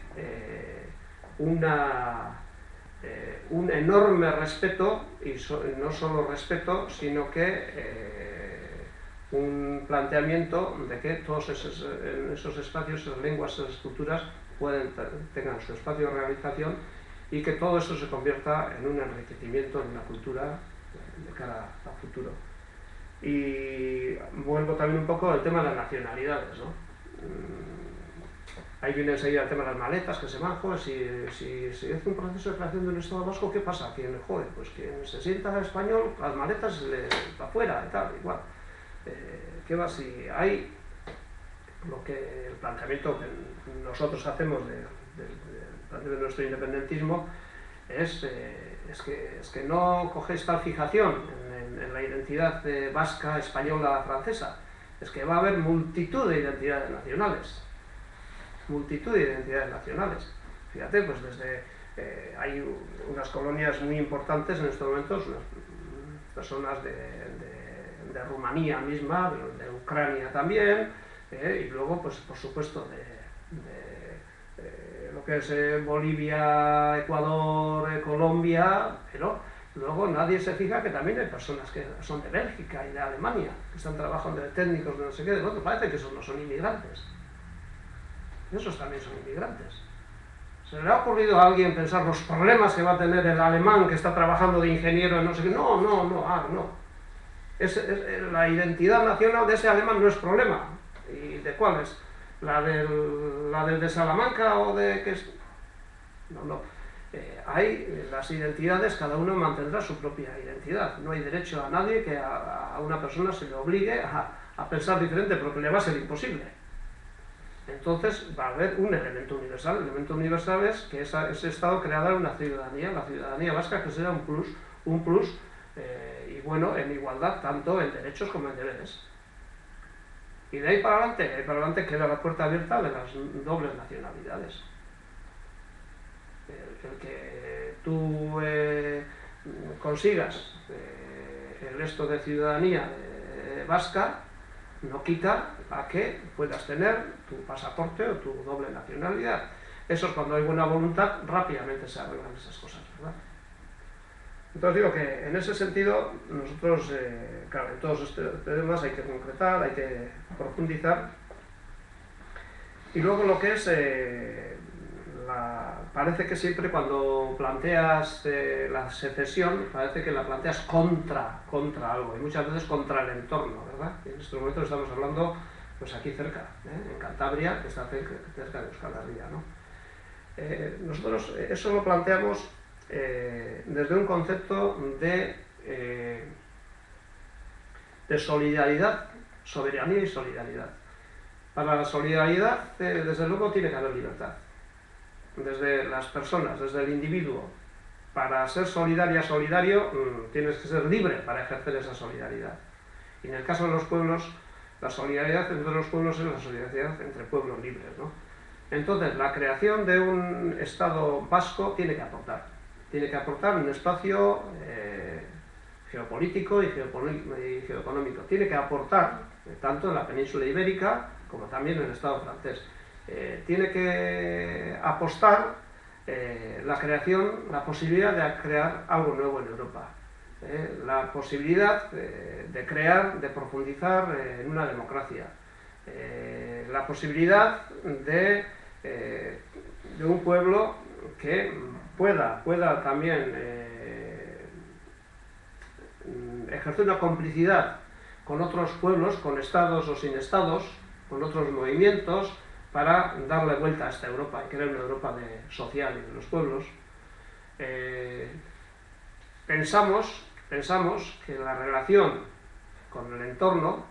un enorme respeto, y no solo respeto, sino que un planteamiento de que todos esos espacios, esas lenguas, esas culturas tengan su espacio de realización y que todo eso se convierta en un enriquecimiento en una cultura de cara a futuro. Y vuelvo también un poco al tema de las nacionalidades, ¿no? Ahí viene enseguida el tema de las maletas, que se van, joder, si se hace un proceso de creación de un Estado vasco, ¿qué pasa? Pues quien se sienta español, las maletas para afuera y tal, igual. ¿Qué va? Si hay el planteamiento que nosotros hacemos de nuestro independentismo es que no cogéis tal fijación en la identidad vasca, española, francesa. Es que va a haber multitud de identidades nacionales. Fíjate, pues hay unas colonias muy importantes en estos momentos, unas personas de Rumanía misma, de Ucrania también, y luego, pues por supuesto, lo que es Bolivia, Ecuador, Colombia, pero luego nadie se fija que también hay personas que son de Bélgica y de Alemania, que están trabajando de técnicos, de no sé qué, de otro, parece que esos no son inmigrantes. Esos también son inmigrantes. ¿Se le ha ocurrido a alguien pensar los problemas que va a tener el alemán que está trabajando de ingeniero en no sé qué? No. La identidad nacional de ese alemán no es problema. ¿Y de cuál es? ¿La del de Salamanca o de qué es? No. Hay las identidades, cada uno mantendrá su propia identidad. No hay derecho a nadie que a una persona se le obligue a pensar diferente, porque le va a ser imposible. Entonces va a haber un elemento universal. El elemento universal es que ese Estado creará una ciudadanía, la ciudadanía vasca, que será un plus y bueno, en igualdad tanto en derechos como en deberes. Y de ahí para adelante queda la puerta abierta de las dobles nacionalidades. El que tú consigas el esto de ciudadanía vasca no quita a que puedas tener tu pasaporte o tu doble nacionalidad. Eso es cuando hay buena voluntad, rápidamente se arreglan esas cosas, ¿verdad? Entonces digo que en ese sentido nosotros, claro, en todos estos temas hay que concretar, hay que profundizar. Y luego lo que es parece que siempre cuando planteas la secesión, parece que la planteas contra algo, y muchas veces contra el entorno, ¿verdad? Y en estos momentos estamos hablando, pues aquí cerca, en Cantabria, que está cerca de Euskal Herria, ¿no? Nosotros eso lo planteamos desde un concepto de solidaridad, soberanía y solidaridad. Para la solidaridad, desde luego, tiene que haber libertad. Desde las personas, desde el individuo. Para ser solidario, tienes que ser libre para ejercer esa solidaridad. Y en el caso de los pueblos, la solidaridad entre los pueblos es la solidaridad entre pueblos libres, ¿no? Entonces, la creación de un Estado vasco tiene que aportar un espacio geopolítico y geoeconómico. Tiene que aportar, tanto en la península ibérica como también en el Estado francés. Tiene que apostar la posibilidad de crear algo nuevo en Europa. La posibilidad de crear, de profundizar en una democracia. La posibilidad de un pueblo que pueda también ejercer una complicidad con otros pueblos, con estados o sin estados, con otros movimientos, para darle vuelta a esta Europa y crear una Europa social y de los pueblos. Pensamos que la relación con el entorno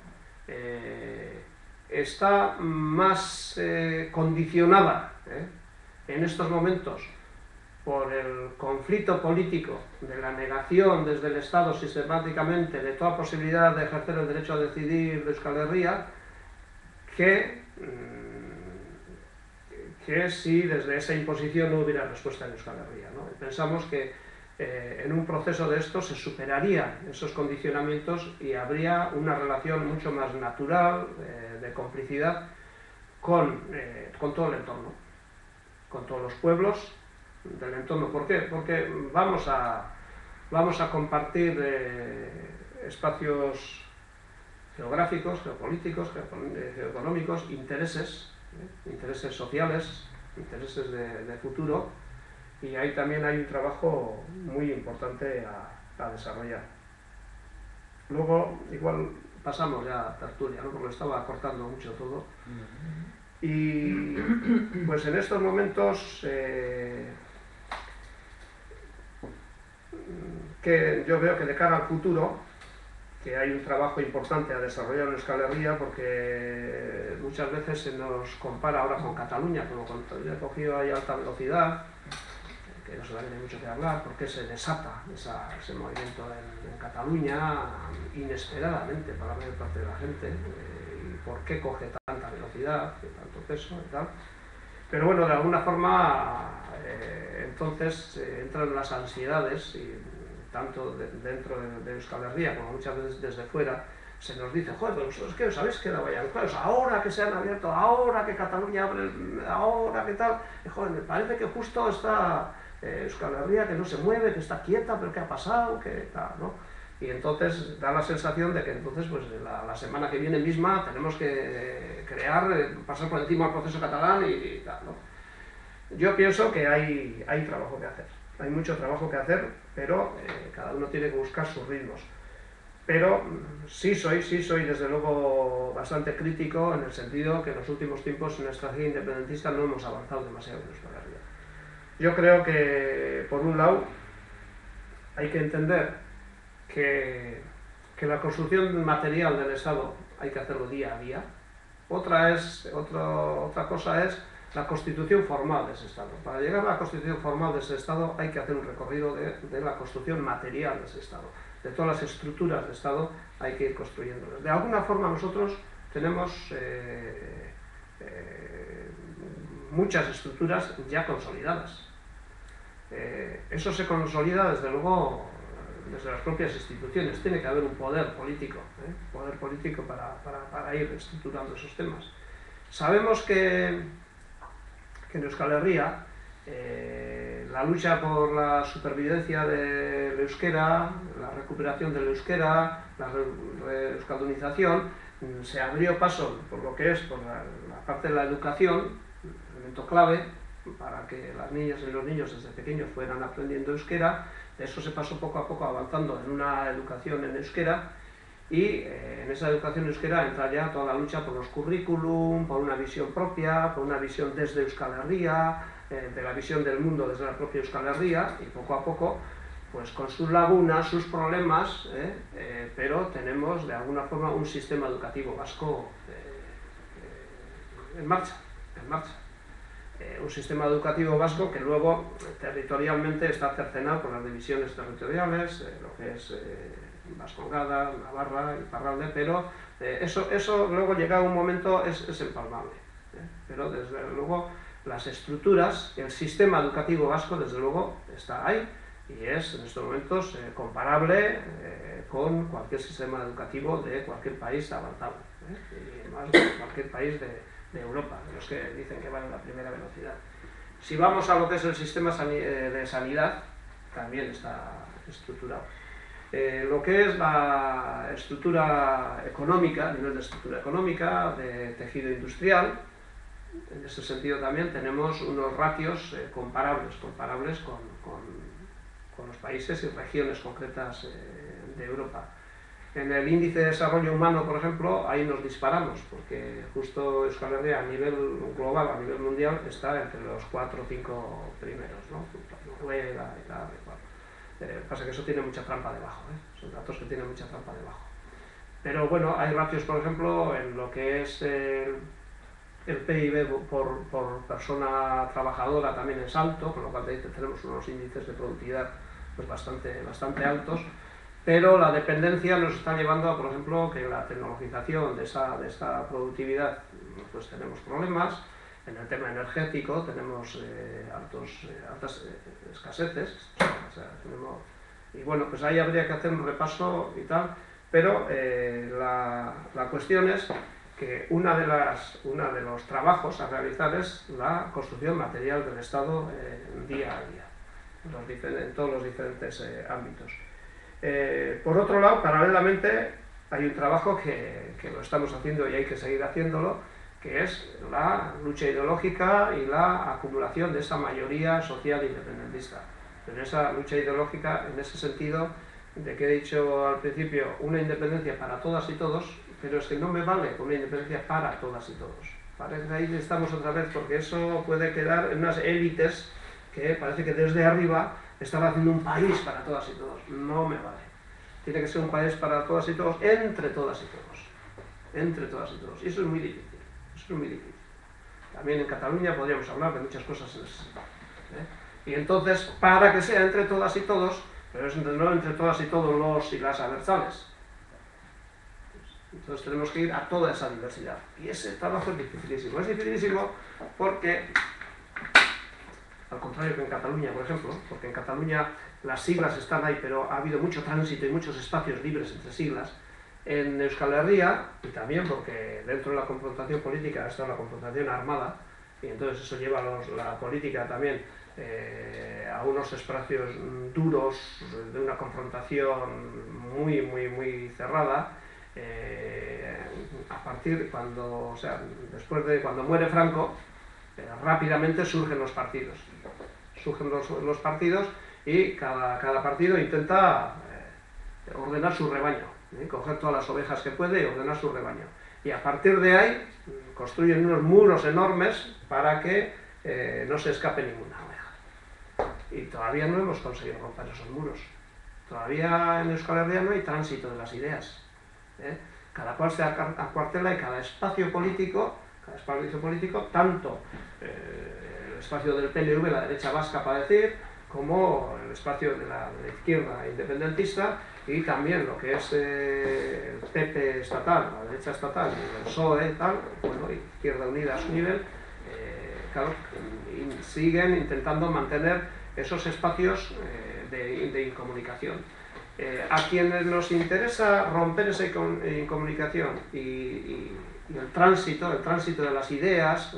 está más condicionada en estos momentos por el conflicto político de la negación desde el Estado sistemáticamente de toda posibilidad de ejercer el derecho a decidir de Euskal Herria, que si desde esa imposición no hubiera respuesta en Euskal Herria, ¿no? Pensamos que en un proceso de esto se superarían esos condicionamientos y habría una relación mucho más natural, de complicidad, con todo el entorno, con todos los pueblos del entorno. ¿Por qué? Porque vamos a compartir espacios geográficos, geopolíticos, geoeconómicos, intereses sociales, intereses de futuro, y ahí también hay un trabajo muy importante a desarrollar. Luego, igual pasamos ya a tertulia, ¿no? Porque lo estaba cortando mucho todo. Y pues en estos momentos que yo veo que de cara al futuro, que hay un trabajo importante a desarrollar en Euskal Herria, porque muchas veces se nos compara ahora con Cataluña, como cuando Cataluña ha cogido ahí alta velocidad, que no se tiene mucho que hablar, porque se desata ese movimiento en Cataluña inesperadamente para la mayor parte de la gente, y por qué coge tanta velocidad, tanto peso y tal. Pero bueno, de alguna forma entonces entran las ansiedades, y tanto dentro de Euskal Herria como muchas veces desde fuera se nos dice: joder, pues es que os habéis quedado allá, pues ahora que se han abierto, ahora que Cataluña abre, ahora que tal, y, joder, me parece que justo está Euskal Herria que no se mueve, que está quieta, pero ¿qué ha pasado? ¿Qué tal, no? Y entonces da la sensación de que entonces pues la semana que viene misma tenemos que pasar por encima del proceso catalán y tal, ¿no? Yo pienso que hay trabajo que hacer, hay mucho trabajo que hacer, pero cada uno tiene que buscar sus ritmos. Pero sí soy desde luego bastante crítico, en el sentido que en los últimos tiempos en la estrategia independentista no hemos avanzado demasiado en Euskal Herria. Yo creo que, por un lado, hay que entender que la construcción material del Estado hay que hacerlo día a día. Otra cosa es la constitución formal de ese Estado. Para llegar a la constitución formal de ese Estado hay que hacer un recorrido de la construcción material de ese Estado. De todas las estructuras de Estado hay que ir construyéndolas. De alguna forma nosotros tenemos muchas estructuras ya consolidadas. Eso se consolida desde luego desde las propias instituciones. Tiene que haber un poder político para ir estructurando esos temas. Sabemos que en Euskal Herria la lucha por la supervivencia del euskera, la recuperación del euskera, la euskaldunización, se abrió paso por lo que es por la parte de la educación, elemento clave, para que las niñas y los niños desde pequeños fueran aprendiendo euskera. De eso se pasó poco a poco avanzando en una educación en euskera, y en esa educación euskera entra ya toda la lucha por los currículum, por una visión propia, por una visión desde Euskal Herria, de la visión del mundo desde la propia Euskal Herria, y poco a poco, pues con sus lagunas, sus problemas, pero tenemos de alguna forma un sistema educativo vasco en marcha. Un sistema educativo vasco que luego territorialmente está cercenado por las divisiones territoriales, lo que es Vascongada, Navarra, Iparralde, pero eso luego llegado un momento es empalmable. Pero desde luego las estructuras, el sistema educativo vasco desde luego está ahí y es en estos momentos comparable con cualquier sistema educativo de cualquier país avanzado, y más de cualquier país de Europa, de los que dicen que van a la primera velocidad. Si vamos a lo que es el sistema de sanidad, también está estructurado. Lo que es la estructura económica, a nivel de estructura económica, de tejido industrial, en ese sentido también tenemos unos ratios comparables con los países y regiones concretas de Europa. En el índice de desarrollo humano, por ejemplo, ahí nos disparamos, porque justo Euskal Herria a nivel global, a nivel mundial, está entre los 4 o 5 primeros, ¿no? Noruega y tal, pasa que eso tiene mucha trampa debajo, son datos que tienen mucha trampa debajo. Pero bueno, hay ratios, por ejemplo, en lo que es el PIB por persona trabajadora también es alto, con lo cual tenemos unos índices de productividad pues bastante altos, pero la dependencia nos está llevando a, por ejemplo, que la tecnologización de esta productividad, pues tenemos problemas. En el tema energético tenemos altas escaseces, y bueno, pues ahí habría que hacer un repaso y tal, pero la cuestión es que uno de los trabajos a realizar es la construcción material del Estado día a día, en todos los diferentes ámbitos. Por otro lado, paralelamente, hay un trabajo que lo estamos haciendo y hay que seguir haciéndolo, que es la lucha ideológica y la acumulación de esa mayoría social independentista. En esa lucha ideológica, en ese sentido de que he dicho al principio, una independencia para todas y todos, pero es que no me vale con una independencia para todas y todos. Parece que ahí estamos otra vez, porque eso puede quedar en unas élites que parece que desde arriba están haciendo un país para todas y todos. No me vale. Tiene que ser un país para todas y todos, entre todas y todos. Entre todas y todos. Y eso es muy difícil. Eso es muy difícil. También en Cataluña podríamos hablar de muchas cosas en ese sentido. Y entonces, para que sea entre todas y todos, pero es no entre todas y todos los y las abertzales. Entonces tenemos que ir a toda esa diversidad. Y ese trabajo es dificilísimo. Es dificilísimo porque, al contrario que en Cataluña, por ejemplo, porque en Cataluña las siglas están ahí, pero ha habido mucho tránsito y muchos espacios libres entre siglas. En Euskal Herria, y también porque dentro de la confrontación política está la confrontación armada, y entonces eso lleva la política también a unos espacios duros de una confrontación muy cerrada. A partir después de cuando muere Franco, rápidamente surgen los partidos. Surgen los partidos y cada partido intenta ordenar su rebaño. Coger todas las ovejas que puede y ordenar su rebaño. Y a partir de ahí construyen unos muros enormes para que no se escape ninguna oveja. Y todavía no hemos conseguido romper esos muros. Todavía en Euskal Herria no hay tránsito de las ideas. Cada cual se acuartela y cada espacio político, tanto el espacio del PNV, la derecha vasca para decir, como el espacio de la izquierda independentista, y también lo que es el PP estatal, la derecha estatal, y el PSOE tal, bueno, Izquierda Unida a su nivel, claro, siguen intentando mantener esos espacios de incomunicación. A quienes nos interesa romper esa incomunicación y el tránsito de las ideas,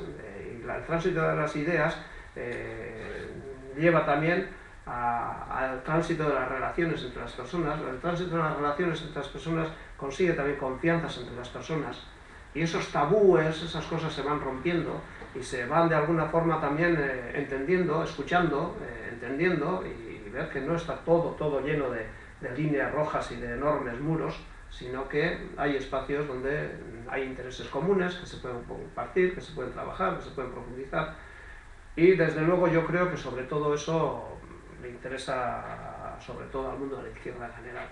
lleva también al tránsito de las relaciones entre las personas. El tránsito de las relaciones entre las personas consigue también confianzas entre las personas, y esos tabúes, esas cosas se van rompiendo, y se van de alguna forma también entendiendo, escuchando, entendiendo y ver que no está todo lleno de líneas rojas y de enormes muros, sino que hay espacios donde hay intereses comunes que se pueden compartir, que se pueden trabajar, que se pueden profundizar, y desde luego yo creo que sobre todo eso le interesa sobre todo al mundo de la izquierda en general.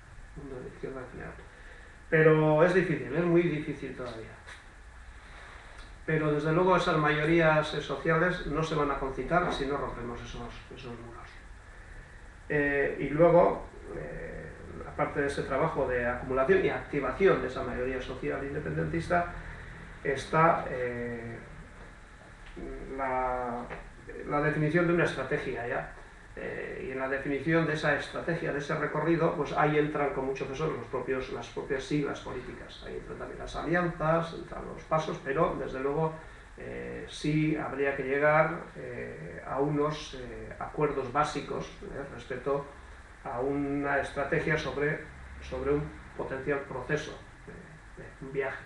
Pero es difícil, es muy difícil todavía. Pero desde luego esas mayorías sociales no se van a concitar si no rompemos esos muros. Y luego, aparte de ese trabajo de acumulación y activación de esa mayoría social independentista, está la definición de una estrategia ya. Y en la definición de esa estrategia, de ese recorrido, pues ahí entran con mucho peso las propias siglas políticas. Ahí entran también las alianzas, entran los pasos, pero desde luego sí habría que llegar a unos acuerdos básicos respecto a una estrategia sobre un potencial proceso, un viaje.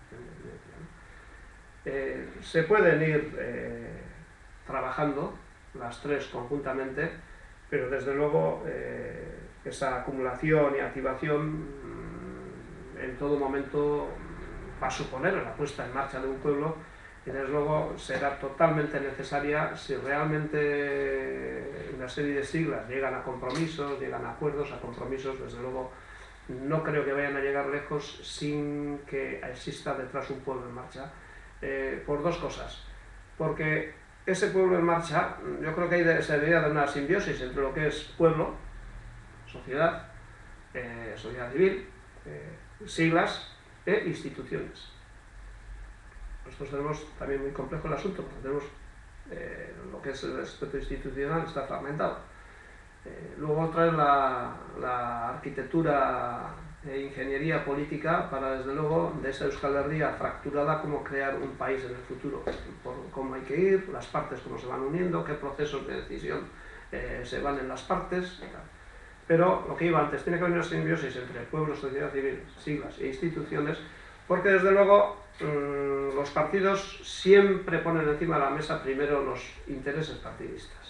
Se pueden ir trabajando las tres conjuntamente, pero desde luego esa acumulación y activación en todo momento va a suponer la puesta en marcha de un pueblo, y desde luego será totalmente necesaria si realmente una serie de siglas llegan a compromisos, llegan a acuerdos, a compromisos. Desde luego no creo que vayan a llegar lejos sin que exista detrás un pueblo en marcha, por dos cosas. Porque ese pueblo en marcha, yo creo que se debería dar una simbiosis entre lo que es pueblo, sociedad, sociedad civil, siglas e instituciones. Nosotros tenemos también muy complejo el asunto, porque tenemos lo que es el aspecto institucional está fragmentado. Luego otra es la arquitectura e ingeniería política para, desde luego, de esa Euskal Herria fracturada, cómo crear un país en el futuro, por cómo hay que ir, las partes cómo se van uniendo, qué procesos de decisión se van en las partes, y tal. Pero lo que iba antes, tiene que haber una simbiosis entre pueblo, sociedad civil, siglas e instituciones, porque desde luego los partidos siempre ponen encima de la mesa primero los intereses partidistas.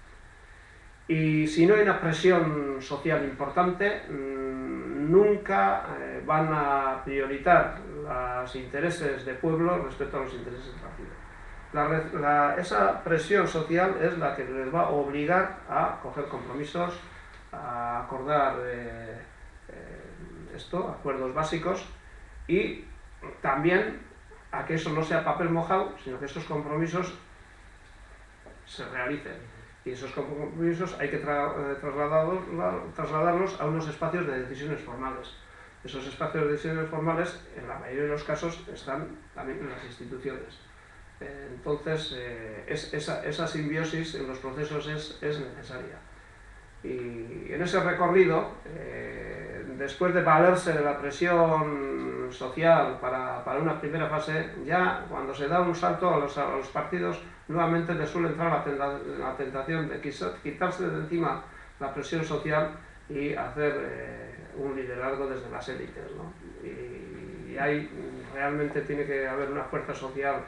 Y si no hay una presión social importante, nunca van a prioritar los intereses de pueblo respecto a los intereses del partido. Esa presión social es la que les va a obligar a coger compromisos, a acordar acuerdos básicos, y también a que eso no sea papel mojado, sino que esos compromisos se realicen. Y esos compromisos hay que trasladarlos a unos espacios de decisiones formales. Esos espacios de decisiones formales, en la mayoría de los casos, están también en las instituciones. Entonces, esa simbiosis en los procesos es necesaria. Y en ese recorrido, después de valerse de la presión social para una primera fase, ya cuando se da un salto a los partidos, nuevamente les suele entrar la tentación de quitarse de encima la presión social y hacer un liderazgo desde las élites, ¿no? Y ahí realmente tiene que haber una fuerza social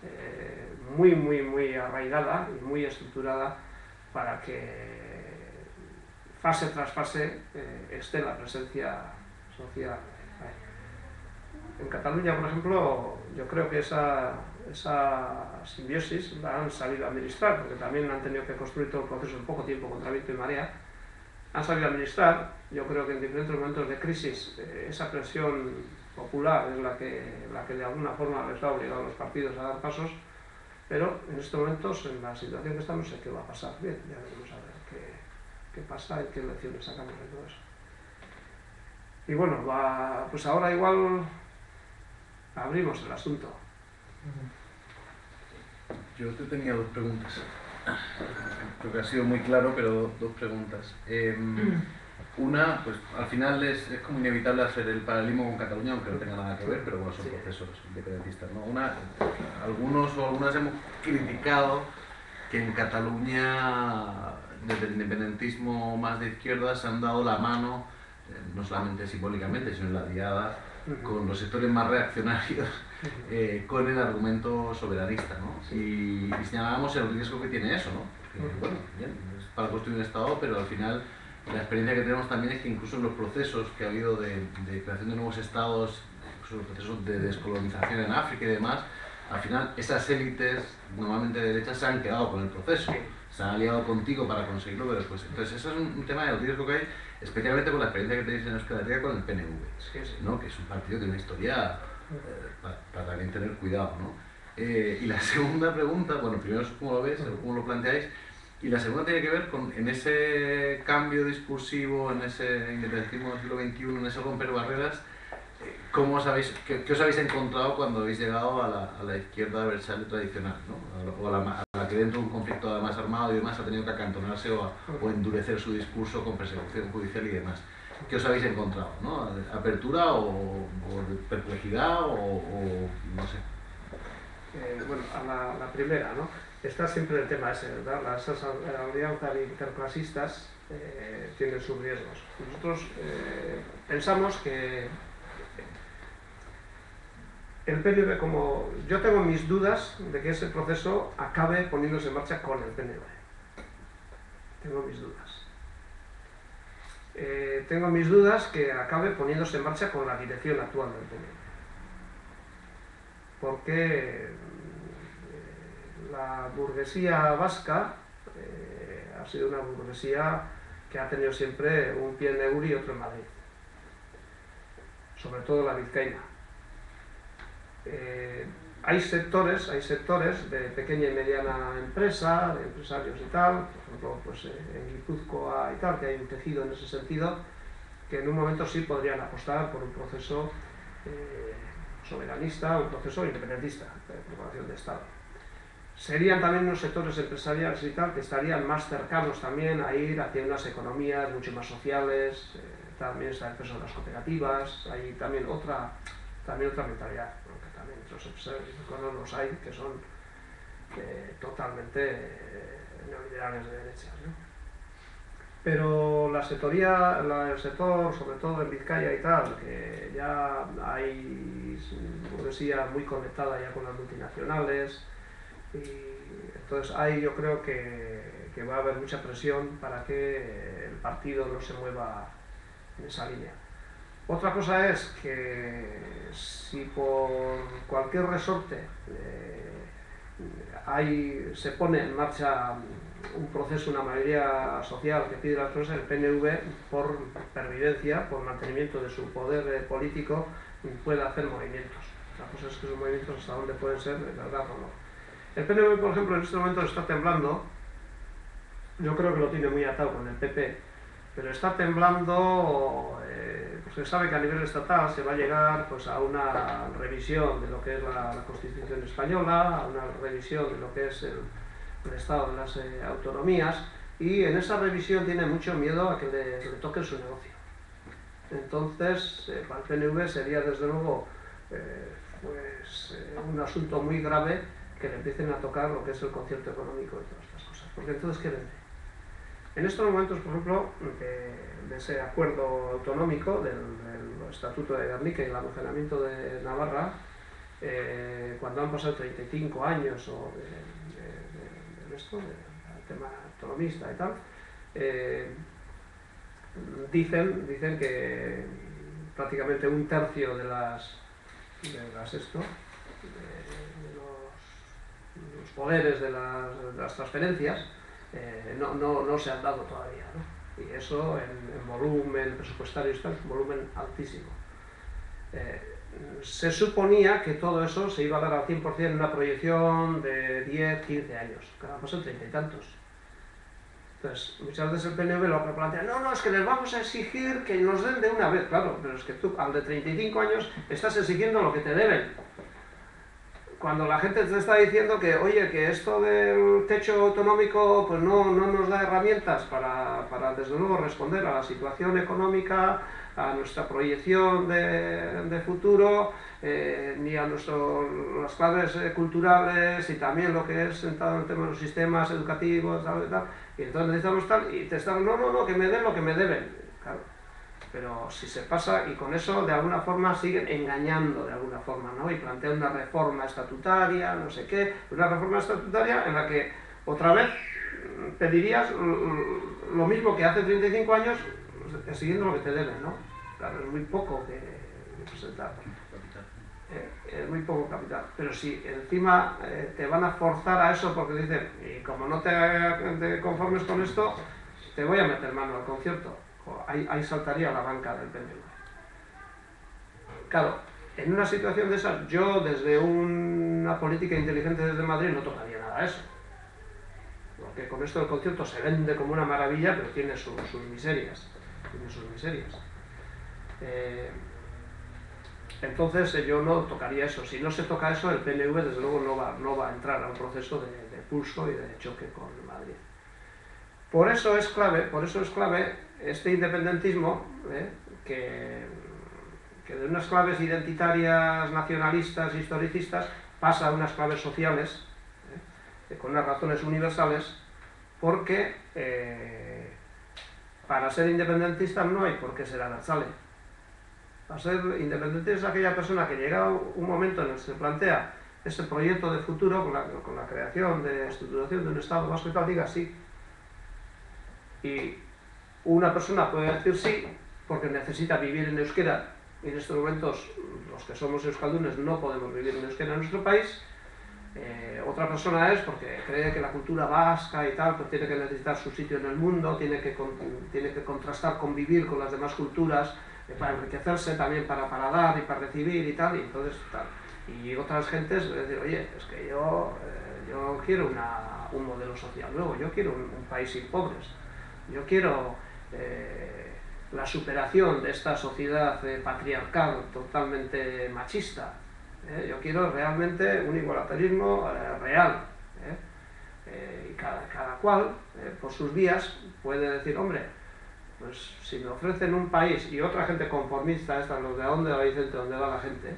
muy arraigada y muy estructurada para que fase tras fase esté la presencia social. En Cataluña, por ejemplo, yo creo que esa simbiosis la han sabido administrar, porque también han tenido que construir todo el proceso en poco tiempo contra viento y marea. Han sabido administrar. Yo creo que en diferentes momentos de crisis esa presión popular es la que de alguna forma les ha obligado a los partidos a dar pasos, pero en estos momentos, en la situación que estamos, sé qué va a pasar. Bien, ya veremos a ver qué pasa y qué lecciones sacamos de todo eso. Y bueno, pues ahora igual abrimos el asunto. Yo te tenía dos preguntas. Creo que ha sido muy claro, pero dos preguntas. Una, pues al final es como inevitable hacer el paralelismo con Cataluña, aunque no tenga nada que ver, pero bueno, son procesos independentistas, ¿no? Algunos o algunas hemos criticado que en Cataluña, desde el independentismo más de izquierdas, se han dado la mano, no solamente simbólicamente, sino en la diada, con los sectores más reaccionarios con el argumento soberanista, ¿no? Y señalábamos el riesgo que tiene eso, ¿no? Porque, bueno, bien, es para construir un Estado, pero al final la experiencia que tenemos también es que incluso en los procesos que ha habido de creación de nuevos Estados, incluso los procesos de descolonización en África y demás, al final esas élites, normalmente de derecha, se han quedado con el proceso, se han aliado contigo para conseguirlo, pero pues, entonces eso es un tema del riesgo que hay, especialmente con la experiencia que tenéis en Euskal Herria con el PNV, ¿no? Que es un partido de una historia para también tener cuidado, ¿no? Y la segunda pregunta, bueno, primero es cómo lo ves, cómo lo planteáis, y la segunda tiene que ver con en ese cambio discursivo, en ese independentismo del siglo XXI, en ese romper barreras. ¿Cómo os habéis, qué os habéis encontrado cuando habéis llegado a la izquierda adversaria tradicional, ¿no? O a la que dentro de un conflicto además armado y demás ha tenido que acantonarse o endurecer su discurso con persecución judicial y demás? ¿Qué os habéis encontrado, ¿no? ¿Apertura o perplejidad o no sé? Bueno, a la primera, ¿no? Está siempre el tema ese, ¿verdad? Las alianzas interclasistas tienen sus riesgos. Nosotros pensamos que el PNV, como yo tengo mis dudas de que ese proceso acabe poniéndose en marcha con el PNV. Tengo mis dudas. Tengo mis dudas que acabe poniéndose en marcha con la dirección actual del PNV. Porque la burguesía vasca ha sido una burguesía que ha tenido siempre un pie en Euri y otro en Madrid. Sobre todo la vizcaína. Hay sectores de pequeña y mediana empresa, de empresarios y tal, por ejemplo, pues, en Guipúzcoa y tal, que hay un tejido en ese sentido, que en un momento sí podrían apostar por un proceso soberanista, un proceso independentista de proclamación de Estado. Serían también unos sectores empresariales y tal que estarían más cercanos también a ir hacia unas economías mucho más sociales, también está el peso de las cooperativas, hay también otra mentalidad, porque también los empresarios los hay que son totalmente neoliberales de derechas, ¿no? Pero el sector, sobre todo en Vizcaya y tal, que ya hay burguesía muy conectada ya con las multinacionales, y entonces ahí yo creo que va a haber mucha presión para que el partido no se mueva en esa línea. Otra cosa es que si por cualquier resorte se pone en marcha un proceso, una mayoría social que pide las cosas, el PNV, por pervivencia, por mantenimiento de su poder político, puede hacer movimientos. La cosa es que esos movimientos hasta dónde pueden ser, de verdad o no. El PNV, por ejemplo, en este momento está temblando, yo creo que lo tiene muy atado con el PP, pero está temblando, pues se sabe que a nivel estatal se va a llegar pues, a una revisión de lo que es la Constitución española, a una revisión de lo que es el Estado de las autonomías, y en esa revisión tiene mucho miedo a que le toquen su negocio. Entonces, para el PNV sería desde luego un asunto muy grave que le empiecen a tocar lo que es el concierto económico y todas estas cosas, porque entonces ¿qué vende? En estos momentos, por ejemplo, de ese acuerdo autonómico del Estatuto de Gernika y el almacenamiento de Navarra, cuando han pasado 35 años o del tema autonomista y tal, dicen que prácticamente un tercio de los poderes de las transferencias no se han dado todavía, ¿no? Y eso en volumen presupuestario está, es un volumen altísimo. Se suponía que todo eso se iba a dar al 100% en una proyección de 10, 15 años, que ahora pasan 30 y tantos. Entonces, muchas veces el PNV lo que plantea, no, es que les vamos a exigir que nos den de una vez, claro, pero es que tú al de 35 años estás exigiendo lo que te deben. Cuando la gente te está diciendo que, oye, que esto del techo autonómico pues no nos da herramientas para desde luego responder a la situación económica, a nuestra proyección de futuro, ni a las claves culturales y también lo que es sentado en el tema de los sistemas educativos, tal, y entonces necesitamos tal, y te están, no, que me den lo que me deben. Claro. pero si se pasa, y con eso de alguna forma siguen engañando de alguna forma, ¿no? Y plantean una reforma estatutaria, no sé qué, una reforma estatutaria en la que otra vez pedirías lo mismo que hace 35 años, siguiendo lo que te deben, ¿no? Claro, es muy poco que presentar. Es muy poco capital, pero si encima te van a forzar a eso porque dicen, y como no te conformes con esto, te voy a meter mano al concierto. Ahí saltaría la banca del PNV. Claro, en una situación de esas, yo desde una política inteligente desde Madrid no tocaría nada a eso. Porque con esto el concierto se vende como una maravilla, pero tiene sus miserias. Tiene sus miserias. Entonces yo no tocaría eso. Si no se toca eso, el PNV desde luego no va a entrar a un proceso de pulso y de choque con Madrid. Por eso es clave este independentismo, que de unas claves identitarias, nacionalistas, historicistas, pasa a unas claves sociales, con unas razones universales, porque para ser independentista no hay por qué ser abertzale. Para ser independentista es aquella persona que llega a un momento en el que se plantea ese proyecto de futuro con la creación, de estructuración de un Estado vasco y tal, diga sí. Y una persona puede decir sí porque necesita vivir en euskera, y en estos momentos los que somos euskaldunes no podemos vivir en euskera en nuestro país. Otra persona es porque cree que la cultura vasca y tal pues tiene que necesitar su sitio en el mundo, tiene que contrastar, convivir con las demás culturas, para enriquecerse también, para dar y para recibir y tal, y entonces tal. Y otras gentes decir, oye, es que yo quiero un modelo social nuevo, yo quiero un país sin pobres, yo quiero la superación de esta sociedad patriarcal totalmente machista. Yo quiero realmente un igualitarismo real. Y cada cual, por sus vías, puede decir, hombre, pues si me ofrecen un país y otra gente conformista, los de dónde va Vicente, dónde va la gente,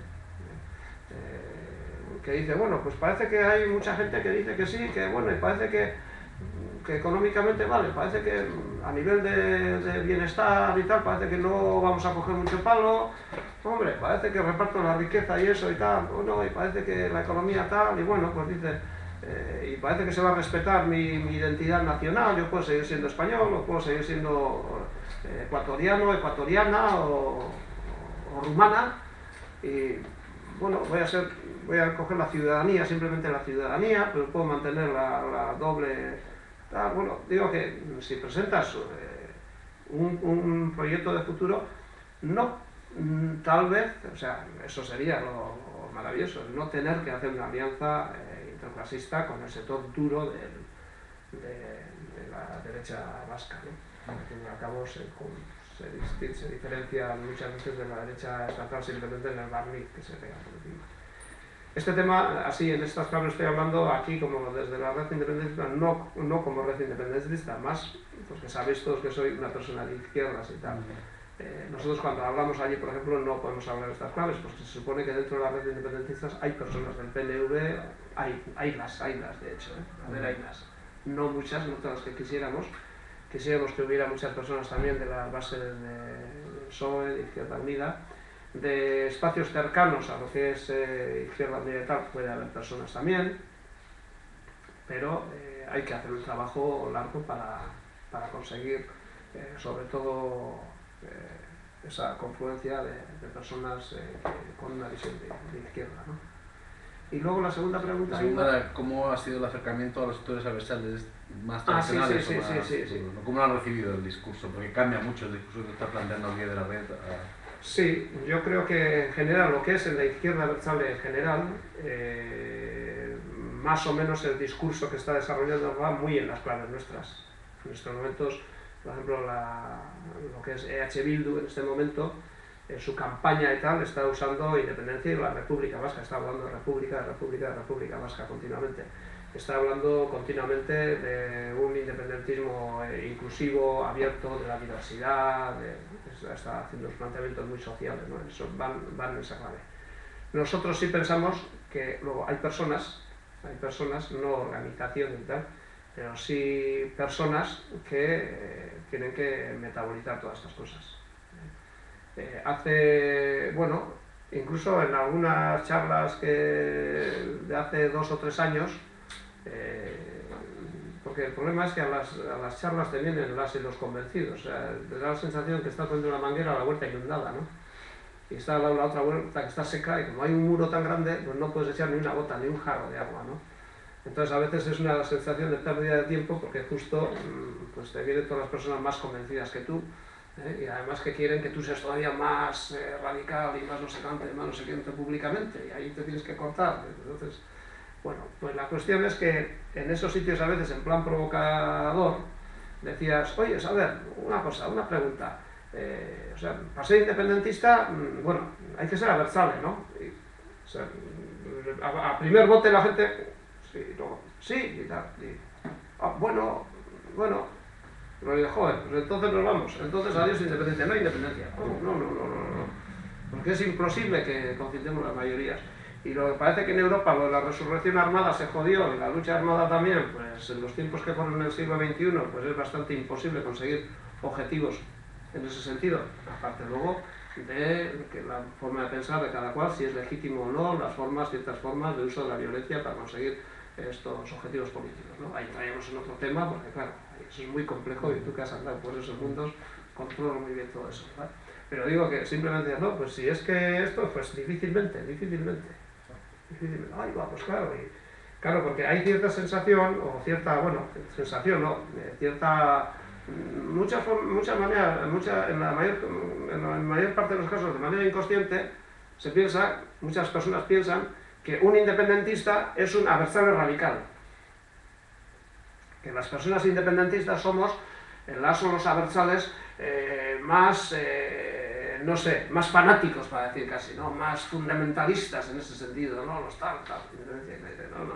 que dice, bueno, pues parece que hay mucha gente que dice que sí, que bueno, y parece que económicamente vale, parece que a nivel de bienestar y tal, parece que no vamos a coger mucho palo, hombre, parece que reparto la riqueza y eso y tal, bueno, y parece que la economía tal, y bueno, pues dice, y parece que se va a respetar mi identidad nacional, yo puedo seguir siendo español, o puedo seguir siendo ecuatoriano, ecuatoriana o rumana, y bueno, voy a coger la ciudadanía, simplemente la ciudadanía, pero puedo mantener la doble. Bueno, digo que si presentas un proyecto de futuro, no, tal vez, o sea, eso sería lo maravilloso, no tener que hacer una alianza interclasista con el sector duro de la derecha vasca, ¿no? Que al fin y al cabo se diferencia muchas veces de la derecha estatal simplemente en el barniz que se pega por encima. Este tema, así en estas claves estoy hablando aquí como desde la red independentista, no como red independentista, más porque sabéis todos que soy una persona de izquierdas y tal. Nosotros cuando hablamos allí, por ejemplo, no podemos hablar de estas claves, porque se supone que dentro de la red de independentistas hay personas del PNV, hay las de hecho, hay las. No muchas, no todas las que quisiéramos que hubiera muchas personas también de las bases de PSOE, de Izquierda Unida, de espacios cercanos a lo que es Izquierda Unida y tal, puede haber personas también, pero hay que hacer un trabajo largo para conseguir sobre todo esa confluencia de personas con una visión de izquierda, ¿no? Y luego la segunda pregunta... La segunda era cómo ha sido el acercamiento a los sectores abertzales más tradicionales. Sí. ¿Cómo lo han recibido el discurso? Porque cambia mucho el discurso que está planteando el día de la red. Sí, yo creo que en general lo que es en la izquierda abertzale en general, más o menos el discurso que está desarrollando va muy en las claves nuestras. En estos momentos, por ejemplo, lo que es EH Bildu en este momento, en su campaña y tal, está usando independencia y la República Vasca, está hablando de República Vasca continuamente. Está hablando continuamente de un independentismo inclusivo, abierto, de la diversidad, está haciendo unos planteamientos muy sociales, ¿no? Eso van en esa clave. Nosotros sí pensamos que luego hay personas, no organizaciones y tal, pero sí personas que tienen que metabolizar todas estas cosas. bueno, incluso en algunas charlas de hace 2 o 3 años, porque el problema es que a las charlas te vienen los convencidos, o sea, te da la sensación que estás poniendo una manguera a la huerta inundada, ¿no? Y está la otra huerta que está seca y como hay un muro tan grande, pues no puedes echar ni una gota, ni un jarro de agua, ¿no? Entonces a veces es una sensación de pérdida de tiempo porque justo pues te vienen todas las personas más convencidas que tú, y además que quieren que tú seas todavía más radical y más no sé cuánto, y más no sé qué públicamente, y ahí te tienes que cortar. Entonces, bueno, pues la cuestión es que en esos sitios a veces en plan provocador decías, oye, a ver, una cosa, una pregunta, o sea, para ser independentista, bueno, hay que ser abertzale, ¿no? Y, o sea, a primer bote la gente, sí, luego, sí, y tal, y, bueno, pero digo, joder, pues entonces nos vamos, entonces adiós independencia, no hay independencia, no, porque es imposible que concitemos las mayorías. Y lo que parece que en Europa lo de la resurrección armada se jodió y la lucha armada también, pues en los tiempos que corren en el siglo XXI, pues es bastante imposible conseguir objetivos en ese sentido, aparte luego de que la forma de pensar de cada cual, si es legítimo o no, ciertas formas de uso de la violencia para conseguir estos objetivos políticos, ¿no? Ahí traemos en otro tema, porque claro, eso es muy complejo y tú que has andado por esos mundos controlas muy bien todo eso, ¿vale? Pero digo que simplemente, no, pues si es que esto, pues difícilmente. Ay, va, pues claro, y, claro, porque hay cierta sensación, o cierta, bueno, sensación, no, cierta, muchas maneras, en la mayor parte de los casos, de manera inconsciente, muchas personas piensan que un independentista es un adversario radical. Que las personas independentistas somos los adversarios más, no sé, más fanáticos, para decir casi, ¿no? Más fundamentalistas en ese sentido, ¿no? Los tal, no.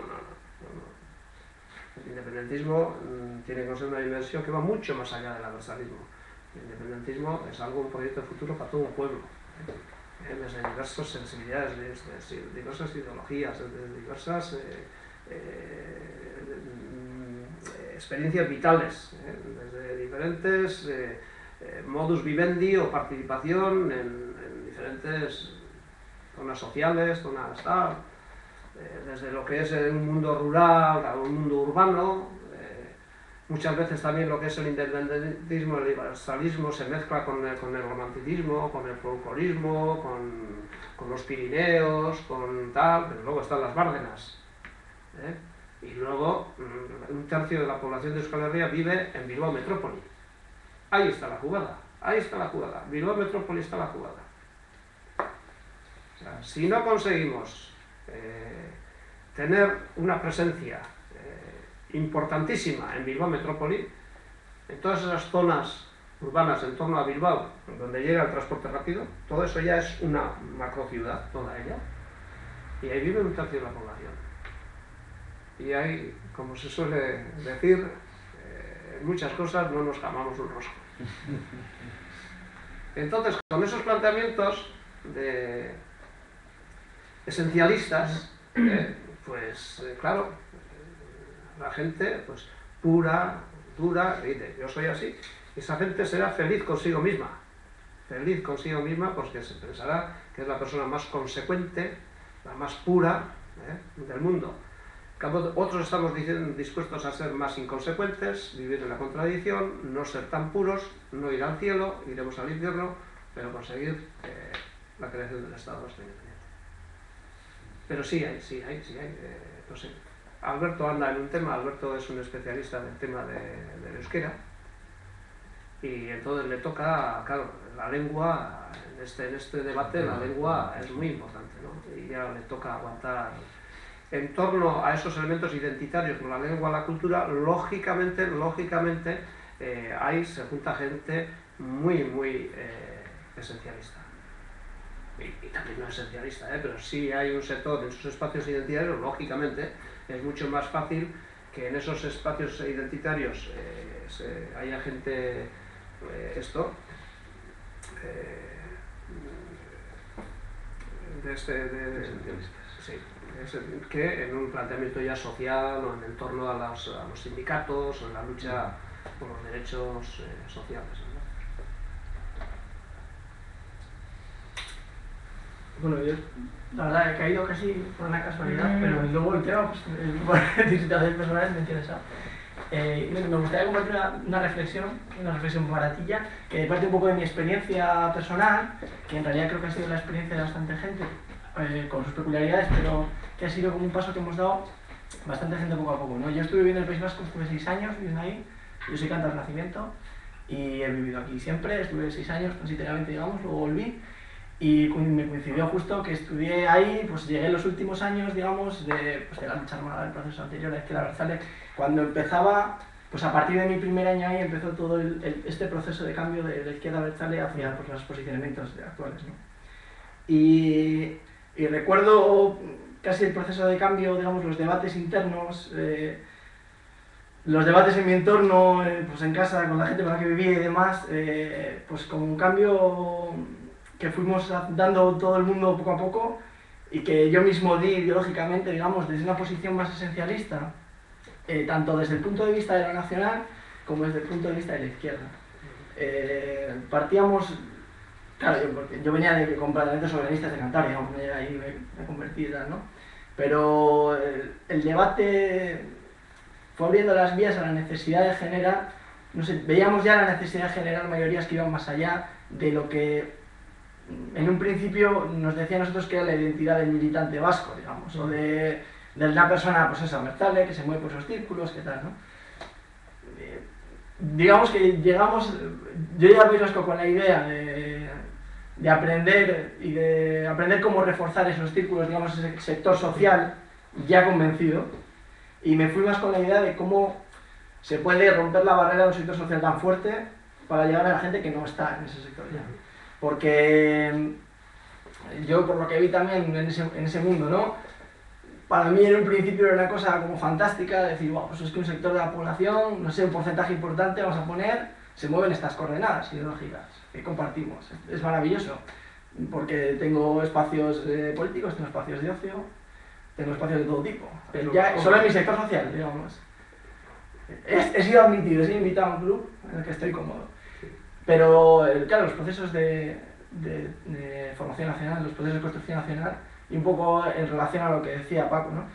El independentismo tiene que ser una dimensión que va mucho más allá del adversarismo. El independentismo es un proyecto de futuro para todo un pueblo, desde diversas sensibilidades, desde diversas ideologías, desde diversas experiencias vitales, desde diferentes modus vivendi o participación en diferentes zonas sociales, zonas tal, desde lo que es un mundo rural a un mundo urbano. Muchas veces también lo que es el independentismo, el liberalismo se mezcla con el romanticismo, con el folclorismo, con los Pirineos, con tal, pero luego están las Bárdenas, y luego un tercio de la población de Euskal Herria vive en Bilbao Metrópoli. Ahí está la jugada, Bilbao Metrópoli está la jugada. O sea, si no conseguimos tener una presencia importantísima en Bilbao Metrópoli, en todas esas zonas urbanas en torno a Bilbao, donde llega el transporte rápido, todo eso ya es una macrociudad, toda ella, y ahí vive un tercio de la población. Y ahí, como se suele decir, en muchas cosas no nos jamamos un rosco. Entonces, con esos planteamientos esencialistas, pues claro, la gente pues pura, dura, dice, yo soy así, y esa gente será feliz consigo misma porque se pensará que es la persona más consecuente, la más pura del mundo. Otros estamos dispuestos a ser más inconsecuentes, vivir en la contradicción, no ser tan puros, no ir al cielo, iremos al infierno, pero conseguir la creación del Estado más independiente. Pero sí hay, no sé. Alberto anda en un tema, Alberto es un especialista del tema del euskera, y entonces le toca, claro, la lengua, en este debate la lengua es muy importante, ¿no? Y ya le toca aguantar en torno a esos elementos identitarios con la lengua, la cultura. Lógicamente ahí se junta gente muy esencialista. Y también no esencialista, pero sí hay un sector en esos espacios identitarios, lógicamente, es mucho más fácil que en esos espacios identitarios haya gente, que en un planteamiento ya social o en torno a los sindicatos o en la lucha por los derechos sociales, ¿no? Bueno, yo la verdad he caído casi por una casualidad, pero luego el tema, pues, por circunstancias personales me interesa. Me gustaría compartir una reflexión baratilla, que parte un poco de mi experiencia personal, que en realidad creo que ha sido la experiencia de bastante gente, con sus peculiaridades, pero que ha sido como un paso que hemos dado bastante gente poco a poco, ¿no? Yo estuve viviendo en el País Vasco, estuve 6 años viviendo ahí, yo soy cántabro de nacimiento y he vivido aquí siempre, estuve 6 años transitoriamente, digamos, luego volví y me coincidió justo que estudié ahí, pues llegué en los últimos años, digamos, de la lucha armada del proceso anterior a la izquierda abertzale, cuando empezaba, pues a partir de mi primer año ahí empezó todo este proceso de cambio de la izquierda abertzale hacia pues, los posicionamientos actuales, ¿no? Y recuerdo casi el proceso de cambio, digamos, los debates internos, los debates en mi entorno, pues en casa, con la gente con la que vivía y demás, pues como un cambio que fuimos dando todo el mundo poco a poco y que yo mismo di ideológicamente, digamos, desde una posición más esencialista, tanto desde el punto de vista de la nacional como desde el punto de vista de la izquierda. Partíamos, claro, yo venía de planteamientos soberanistas de Cantabria, digamos, ahí me convertí y tal, ¿no? Pero el debate fue abriendo las vías a la necesidad de generar, no sé, veíamos ya la necesidad de generar mayorías que iban más allá de lo que en un principio nos decía a nosotros que era la identidad del militante vasco, digamos, o de una persona, pues esa, abertzale, que se mueve por esos círculos, que tal, ¿no? Digamos que llegamos, yo llegué al País Vasco con la idea de aprender y de aprender cómo reforzar esos círculos, digamos, ese sector social ya convencido, y me fui más con la idea de cómo se puede romper la barrera de un sector social tan fuerte para llegar a la gente que no está en ese sector ya. Porque yo, por lo que vi también en ese mundo, ¿no? Para mí en un principio era una cosa como fantástica, decir, wow, pues es que un sector de la población, no sé, un porcentaje importante vamos a poner, se mueven estas coordenadas ideológicas que compartimos. Es maravilloso, porque tengo espacios políticos, tengo espacios de ocio, tengo espacios de todo tipo, pero ya solo en mi sector social, digamos. He sido admitido, he sido invitado a un club en el que estoy cómodo. Pero, claro, los procesos de formación nacional, los procesos de construcción nacional, y un poco en relación a lo que decía Paco, ¿no?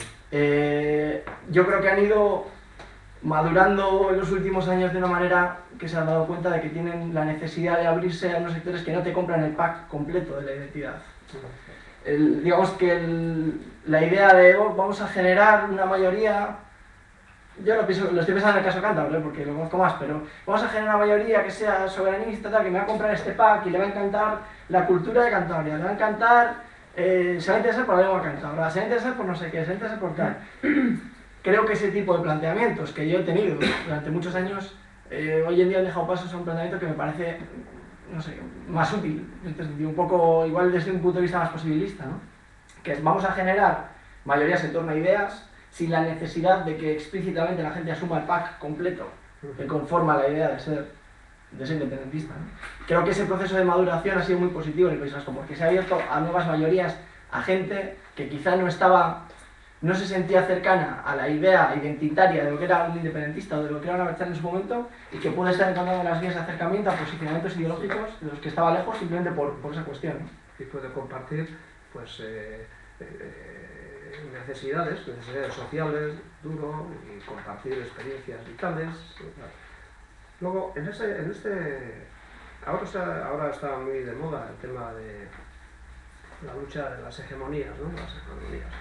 Yo creo que han ido madurando en los últimos años de una manera que se han dado cuenta de que tienen la necesidad de abrirse a unos sectores que no te compran el pack completo de la identidad. Digamos que la idea de vamos a generar una mayoría, yo lo estoy pensando en el caso cántabro, porque lo conozco más, pero vamos a generar una mayoría que sea soberanista, tal, que me va a comprar este pack y le va a encantar la cultura de Cantabria, le va a encantar, se va a interesar por la lengua cántabra, se va a interesar por no sé qué, se va a interesar por tal. Creo que ese tipo de planteamientos que yo he tenido durante muchos años, hoy en día han dejado pasos a un planteamiento que me parece, no sé, más útil, un poco igual desde un punto de vista más posibilista, ¿no? Que vamos a generar mayorías en torno a ideas sin la necesidad de que explícitamente la gente asuma el pack completo que conforma la idea de ser independentista, ¿no? Creo que ese proceso de maduración ha sido muy positivo en el País Vasco, porque se ha abierto a nuevas mayorías, a gente que quizá no se sentía cercana a la idea identitaria de lo que era un independentista o de lo que era una abertzale en su momento, y que puede estar encontrando las vías de acercamiento a posicionamientos ideológicos de los que estaba lejos simplemente por esa cuestión, ¿no? Y puede compartir, pues, necesidades sociales, duro, y compartir experiencias vitales. Luego, ahora está muy de moda el tema de la lucha de las hegemonías, ¿no? Las hegemonías.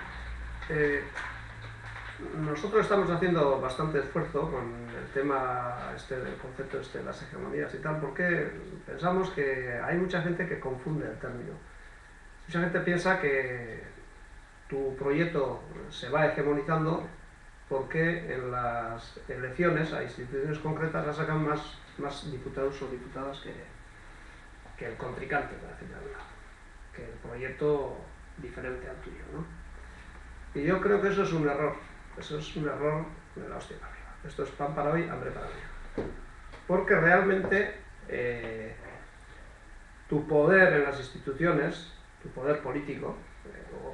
Nosotros estamos haciendo bastante esfuerzo con el tema del concepto de las hegemonías y tal, porque pensamos que hay mucha gente que confunde el término. Mucha gente piensa que tu proyecto se va hegemonizando porque en las elecciones a instituciones concretas las sacan más diputados o diputadas que el contrincante, por decirlo de alguna manera, que el proyecto diferente al tuyo, ¿no? Y yo creo que eso es un error de la hostia para arriba. Esto es pan para hoy, hambre para mañana. Porque realmente tu poder en las instituciones, tu poder político, luego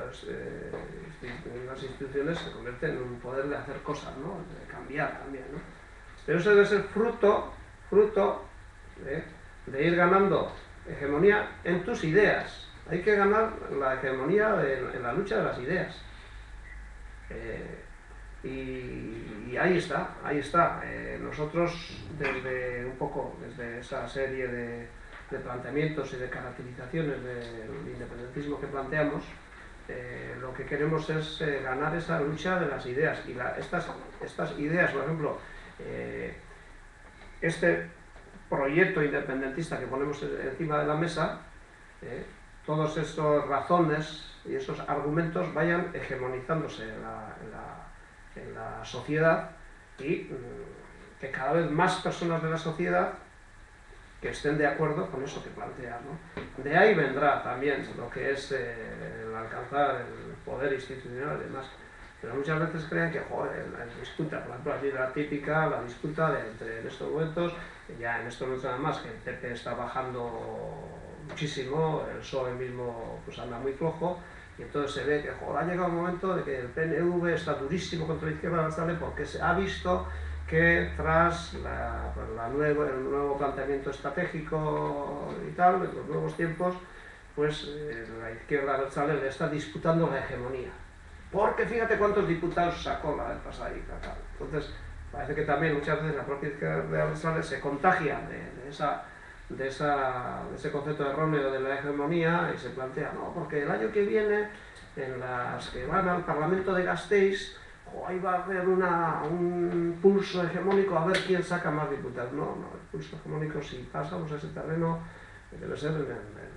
en las instituciones se convierte en un poder de hacer cosas, ¿no? De cambiar también, ¿no? Pero eso debe ser fruto de ir ganando hegemonía en tus ideas, hay que ganar la hegemonía en la lucha de las ideas. Y ahí está, ahí está. Nosotros desde esa serie de planteamientos y de caracterizaciones del independentismo que planteamos, lo que queremos es ganar esa lucha de las ideas. Y estas ideas, por ejemplo, este proyecto independentista que ponemos encima de la mesa, todas estas razones y esos argumentos vayan hegemonizándose en la sociedad y que cada vez más personas de la sociedad que estén de acuerdo con eso que planteas, ¿no? De ahí vendrá también lo que es el alcanzar el poder institucional y demás. Pero muchas veces creen que, joder, la disputa, por ejemplo, aquí la típica, la disputa en estos momentos, ya en estos momentos además que el PP está bajando muchísimo, el PSOE mismo pues anda muy flojo, y entonces se ve que, joder, ha llegado un momento de que el PNV está durísimo contra la izquierda abertzale porque se ha visto que tras el nuevo planteamiento estratégico y tal, en los nuevos tiempos, pues la izquierda abertzale le está disputando la hegemonía. Porque fíjate cuántos diputados sacó la vez pasada y tal. Entonces, parece que también muchas veces la propia izquierda abertzale se contagia de ese concepto erróneo de la hegemonía y se plantea, no, porque el año que viene, en las que van al Parlamento de Gasteiz, ahí va a haber un pulso hegemónico a ver quién saca más diputados. No, el pulso hegemónico, si pasamos a ese terreno, debe ser en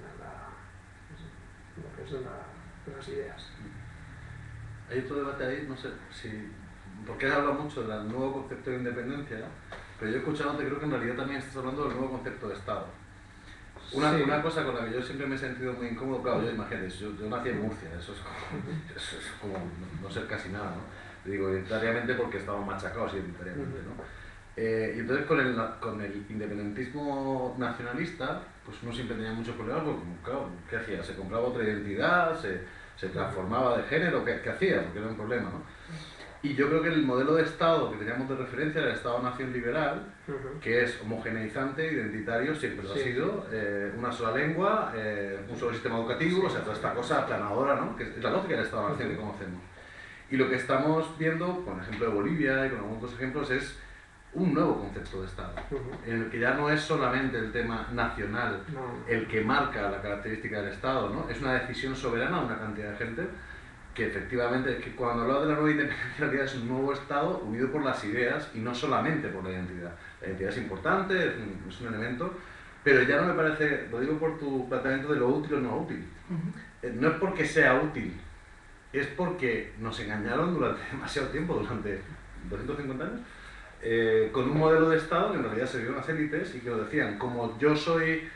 las ideas. Hay otro debate ahí, no sé si... porque has hablado mucho del nuevo concepto de independencia, pero yo escuchándote creo que en realidad también estás hablando del nuevo concepto de Estado. Una cosa con la que yo siempre me he sentido muy incómodo, claro, yo imagínate, yo nací en Murcia, eso es como no ser casi nada, ¿no? Digo, identitariamente porque estamos machacados identitariamente, ¿no? Y entonces con el independentismo nacionalista, pues uno siempre tenía muchos problemas, porque claro, ¿qué hacía? ¿Se compraba otra identidad? ¿Se transformaba de género? ¿Qué hacía? Porque era un problema, ¿no? Y yo creo que el modelo de Estado que teníamos de referencia era el Estado-Nación liberal, que es homogeneizante, identitario, siempre lo ha sido, una sola lengua, un solo sistema educativo, o sea, toda esta cosa aplanadora, ¿no? Que es la lógica del Estado-Nación que conocemos. Y lo que estamos viendo, con el ejemplo de Bolivia y con algunos otros ejemplos, es un nuevo concepto de Estado, en el que ya no es solamente el tema nacional el que marca la característica del Estado, ¿no? Es una decisión soberana de una cantidad de gente que efectivamente, es que cuando hablaba de la nueva independencia, en realidad es un nuevo Estado unido por las ideas y no solamente por la identidad. La identidad es importante, es un elemento, pero ya no me parece, lo digo por tu planteamiento de lo útil o no útil, no es porque sea útil, es porque nos engañaron durante demasiado tiempo, durante 250 años, con un modelo de Estado que en realidad se vio en las élites y que lo decían, como yo soy,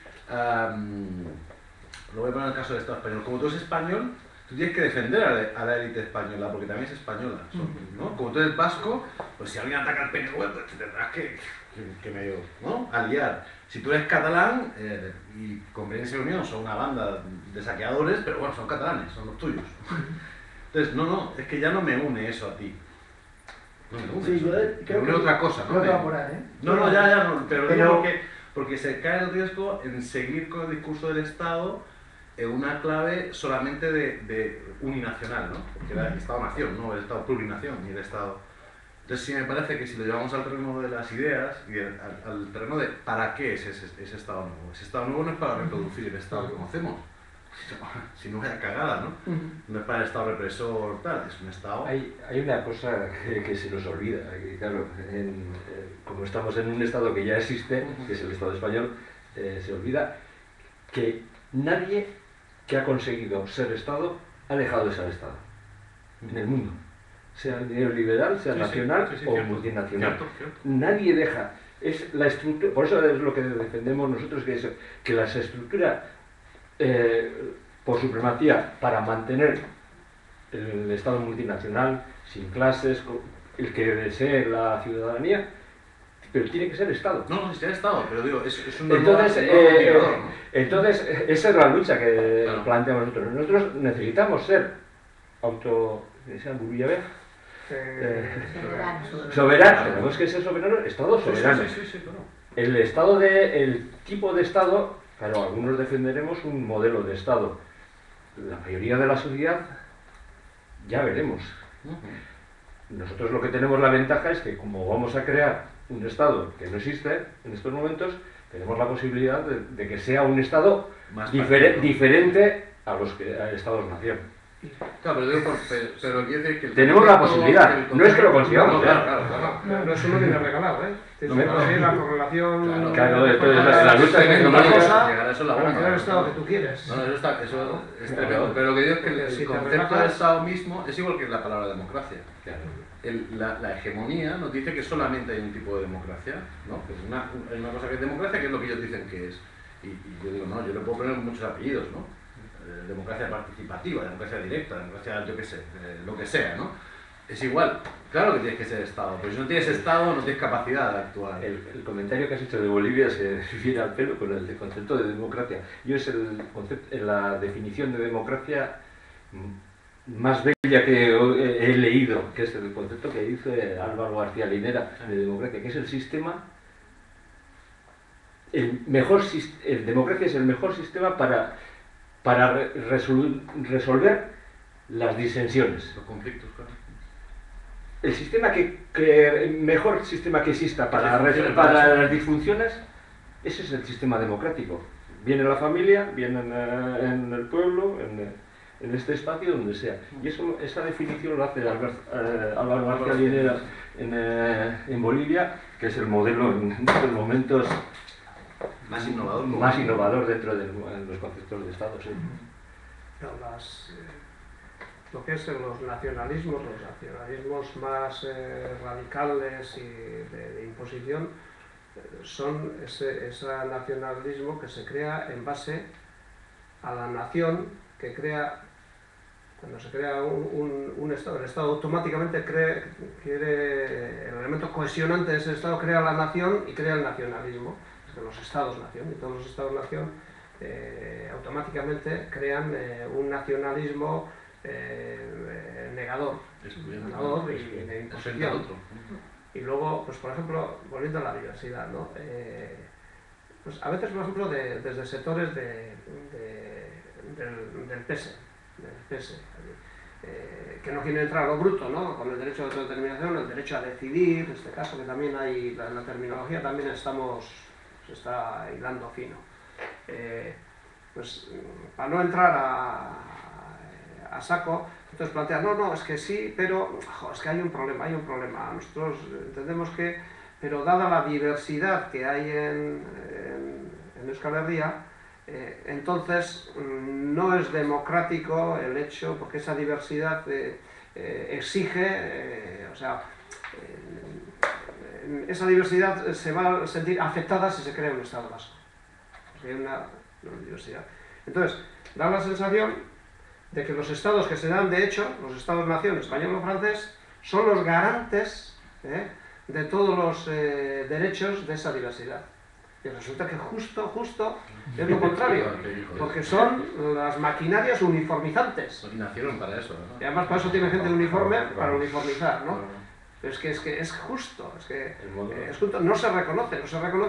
lo voy a poner en el caso del Estado español, como tú eres español, tú tienes que defender a la élite española, porque también es española, ¿no? Como tú eres vasco, pues si alguien ataca al PNV, pues te tendrás que medio, ¿no? aliar. Si tú eres catalán, y Conveniencia y Unión son una banda de saqueadores, pero bueno, son catalanes, son los tuyos. Entonces, no, es que ya no me une eso a ti. No me une, sí, yo creo que otra cosa, ¿no? Creo que va por ahí, ¿eh? No, ya, pero digo porque se cae el riesgo en seguir con el discurso del Estado en una clave solamente de uninacional, ¿no? Porque era el Estado-Nación, no el Estado plurinación, ni el Estado... Entonces sí me parece que si lo llevamos al terreno de las ideas y al terreno de ¿para qué es ese Estado nuevo? Ese Estado nuevo no es para reproducir el Estado que conocemos, si no vaya cagada, ¿no? No es para el Estado represor, tal, es un Estado... Hay una cosa que se nos olvida, que claro, como estamos en un Estado que ya existe, que es el Estado español, se olvida que nadie que ha conseguido ser Estado ha dejado de ser Estado en el mundo, sea neoliberal, sea nacional o multinacional. Cierto. Nadie deja, es la estructura, por eso es lo que defendemos nosotros, que las estructuras por supremacía para mantener el Estado multinacional, sin clases, el que desee la ciudadanía, pero tiene que ser Estado. No, si sea Estado, pero digo, es un... Entonces, esa es la lucha que planteamos nosotros. Nosotros necesitamos ser soberanos. Tenemos que ser soberanos, Estado soberano. Sí, claro. El tipo de Estado, claro, algunos defenderemos un modelo de Estado la mayoría de la sociedad ya veremos. Nosotros lo que tenemos la ventaja es que como vamos a crear un Estado que no existe en estos momentos, tenemos la posibilidad de que sea un Estado Más diferente a los Estados-nación. Claro, pero quiere decir que el Tenemos la concepto- posibilidad, no es que lo consigamos. No, claro. No, eso no viene regalado, ¿eh? Tienes No, que conseguir la correlación... Claro, entonces la la lucha económica- llegará eso a la para bomba. crear el Estado que tú quieres. No, eso es tremendo. Pero lo que digo es que Porque el si te concepto de relajas- Estado mismo es igual que la palabra democracia. Claro. La hegemonía nos dice que solamente hay un tipo de democracia, ¿no? Que es hay una cosa que es democracia, que es lo que ellos dicen que es. Y yo digo, no, yo le puedo poner muchos apellidos, ¿no? Democracia participativa, democracia directa, democracia, yo qué sé, lo que sea, ¿no? Es igual, claro que tienes que ser Estado, pero si no tienes Estado no tienes capacidad de actuar. El comentario que has hecho de Bolivia se viene al pelo con el concepto de democracia. Yo es la definición de democracia más bella que he leído, que es el concepto que dice Álvaro García Linera de democracia, que es el sistema, democracia es el mejor sistema para resolver las disensiones. Los conflictos, claro. El sistema mejor sistema que exista para las disfunciones, ese es el sistema democrático. Viene la familia, viene en el pueblo, en este espacio, donde sea. Y esa definición lo hace Álvaro García Linera en Bolivia, que es el modelo en estos momentos más innovador dentro de los conceptos de Estado. Sí. No, lo que es los nacionalismos más radicales y de imposición son ese nacionalismo que se crea en base a la nación que crea. Cuando se crea un Estado, el Estado automáticamente quiere el elemento cohesionante de ese Estado, crea la nación y crea el nacionalismo. Es que los Estados-nación, y todos los Estados-nación automáticamente crean un nacionalismo negador y de imposición. Y luego, pues por ejemplo, volviendo a la diversidad, ¿no? Pues a veces, por ejemplo, desde sectores del PS, que no quieren entrar a lo bruto, ¿no? Con el derecho de autodeterminación, el derecho a decidir, en este caso que también hay, en la terminología también se está hilando fino. Pues para no entrar a saco, entonces plantean, no, es que sí, pero es que hay un problema. Nosotros entendemos que, pero dada la diversidad que hay en Euskal Herria, entonces no es democrático el hecho, porque esa diversidad exige, esa diversidad se va a sentir afectada si se crea un Estado vasco, porque hay una diversidad. Entonces, da la sensación de que los estados que se dan de hecho, los estados-nación español o francés, son los garantes de todos los derechos de esa diversidad. Y resulta que justo es lo contrario, porque son las maquinarias uniformizantes. Nacieron para eso, ¿no? Y además para eso tiene gente de uniforme, para uniformizar, ¿no? Pero es que es justo, no se reconoce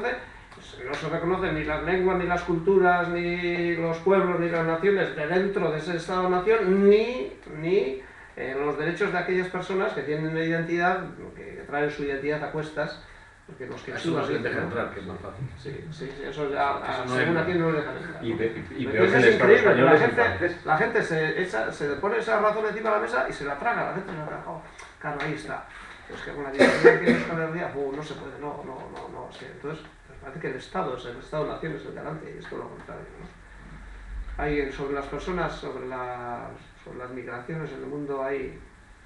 ni las lenguas, ni las culturas, ni los pueblos, ni las naciones de dentro de ese Estado-nación, ni los derechos de aquellas personas que tienen una identidad, que traen su identidad a cuestas. Porque los que eso no se les deja entrar, que es más fácil. Sí, eso ya, según aquí no lo dejan entrar. Y Entonces es increíble, la gente se pone esa razón encima de la mesa y se la traga, la gente se la traga. Claro, ahí está. Es que con la diversidad que hay en Euskal Herria, no se puede, no. Es que, entonces, parece que el Estado-nación es el garante, y esto es lo contrario, ¿no? Hay sobre las personas, sobre las migraciones en el mundo, hay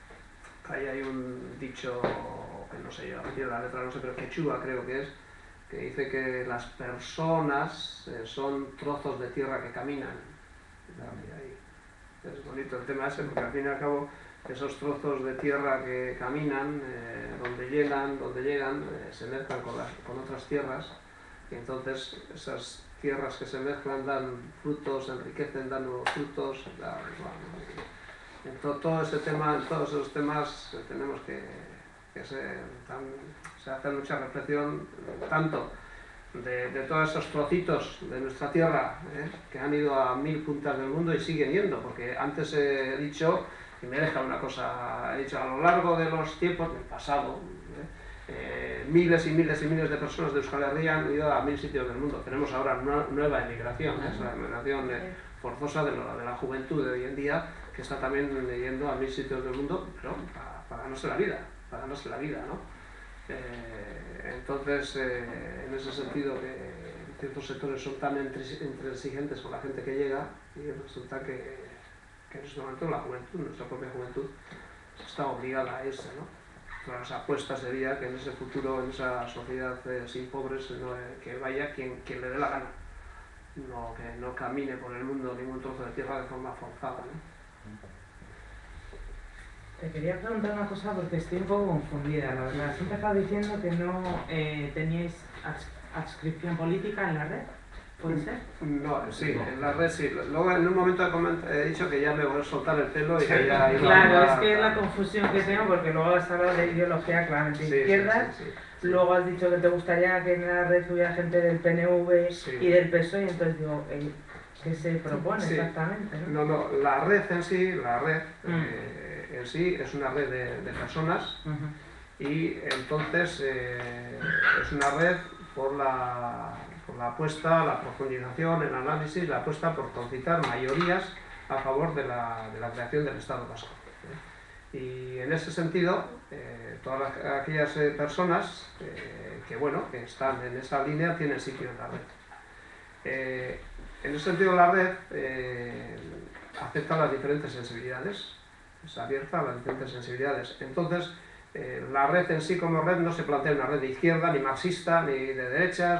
un dicho, que no sé yo, la letra no sé, pero quechua creo que es, que dice que las personas son trozos de tierra que caminan. Es bonito el tema ese, porque al fin y al cabo esos trozos de tierra que caminan, donde llegan, se mezclan con otras tierras, y entonces esas tierras que se mezclan dan frutos, enriquecen, dan nuevos frutos. En todo ese tema, en todos esos temas tenemos que se hace mucha reflexión, tanto de todos esos trocitos de nuestra tierra, que han ido a 1000 puntas del mundo y siguen yendo, porque antes he dicho, y me deja una cosa, he dicho, a lo largo de los tiempos, del pasado, miles y miles y miles de personas de Euskal Herria han ido a 1000 sitios del mundo. Tenemos ahora una nueva emigración, es la emigración forzosa de la juventud de hoy en día, que está también yendo a 1000 sitios del mundo, pero para ganarse la vida, ¿no? Entonces, en ese sentido, que ciertos sectores son tan intransigentes con la gente que llega, y resulta que en este momento la juventud, nuestra propia juventud, está obligada a irse, ¿no? Las apuestas sería que en ese futuro, en esa sociedad sin pobres, que vaya quien le dé la gana, que no camine por el mundo ningún trozo de tierra de forma forzada, ¿no? Te quería preguntar una cosa porque estoy un poco confundida, la verdad. Has empezado diciendo que no teníais adscripción política en la red, ¿puede ser? No, sí, en la red sí. Luego en un momento he dicho que ya me voy a soltar el pelo y que ya iba Claro, es que es la confusión que tengo porque luego has hablado de ideología claramente Sí, izquierda, sí. luego has dicho que te gustaría que en la red hubiera gente del PNV Sí. y del PSOE, y entonces digo, ¿qué se propone Sí. exactamente? ¿no? No, la red en sí, en sí es una red de personas y entonces es una red por la apuesta, la profundización, el análisis, la apuesta por concitar mayorías a favor de la creación del Estado vasco. Y en ese sentido, todas aquellas personas que están en esa línea tienen sitio en la red. En ese sentido, la red acepta las diferentes sensibilidades, es abierta a las diferentes sensibilidades. Entonces, la red en sí como red no se plantea una red de izquierda, ni marxista, ni de derechas,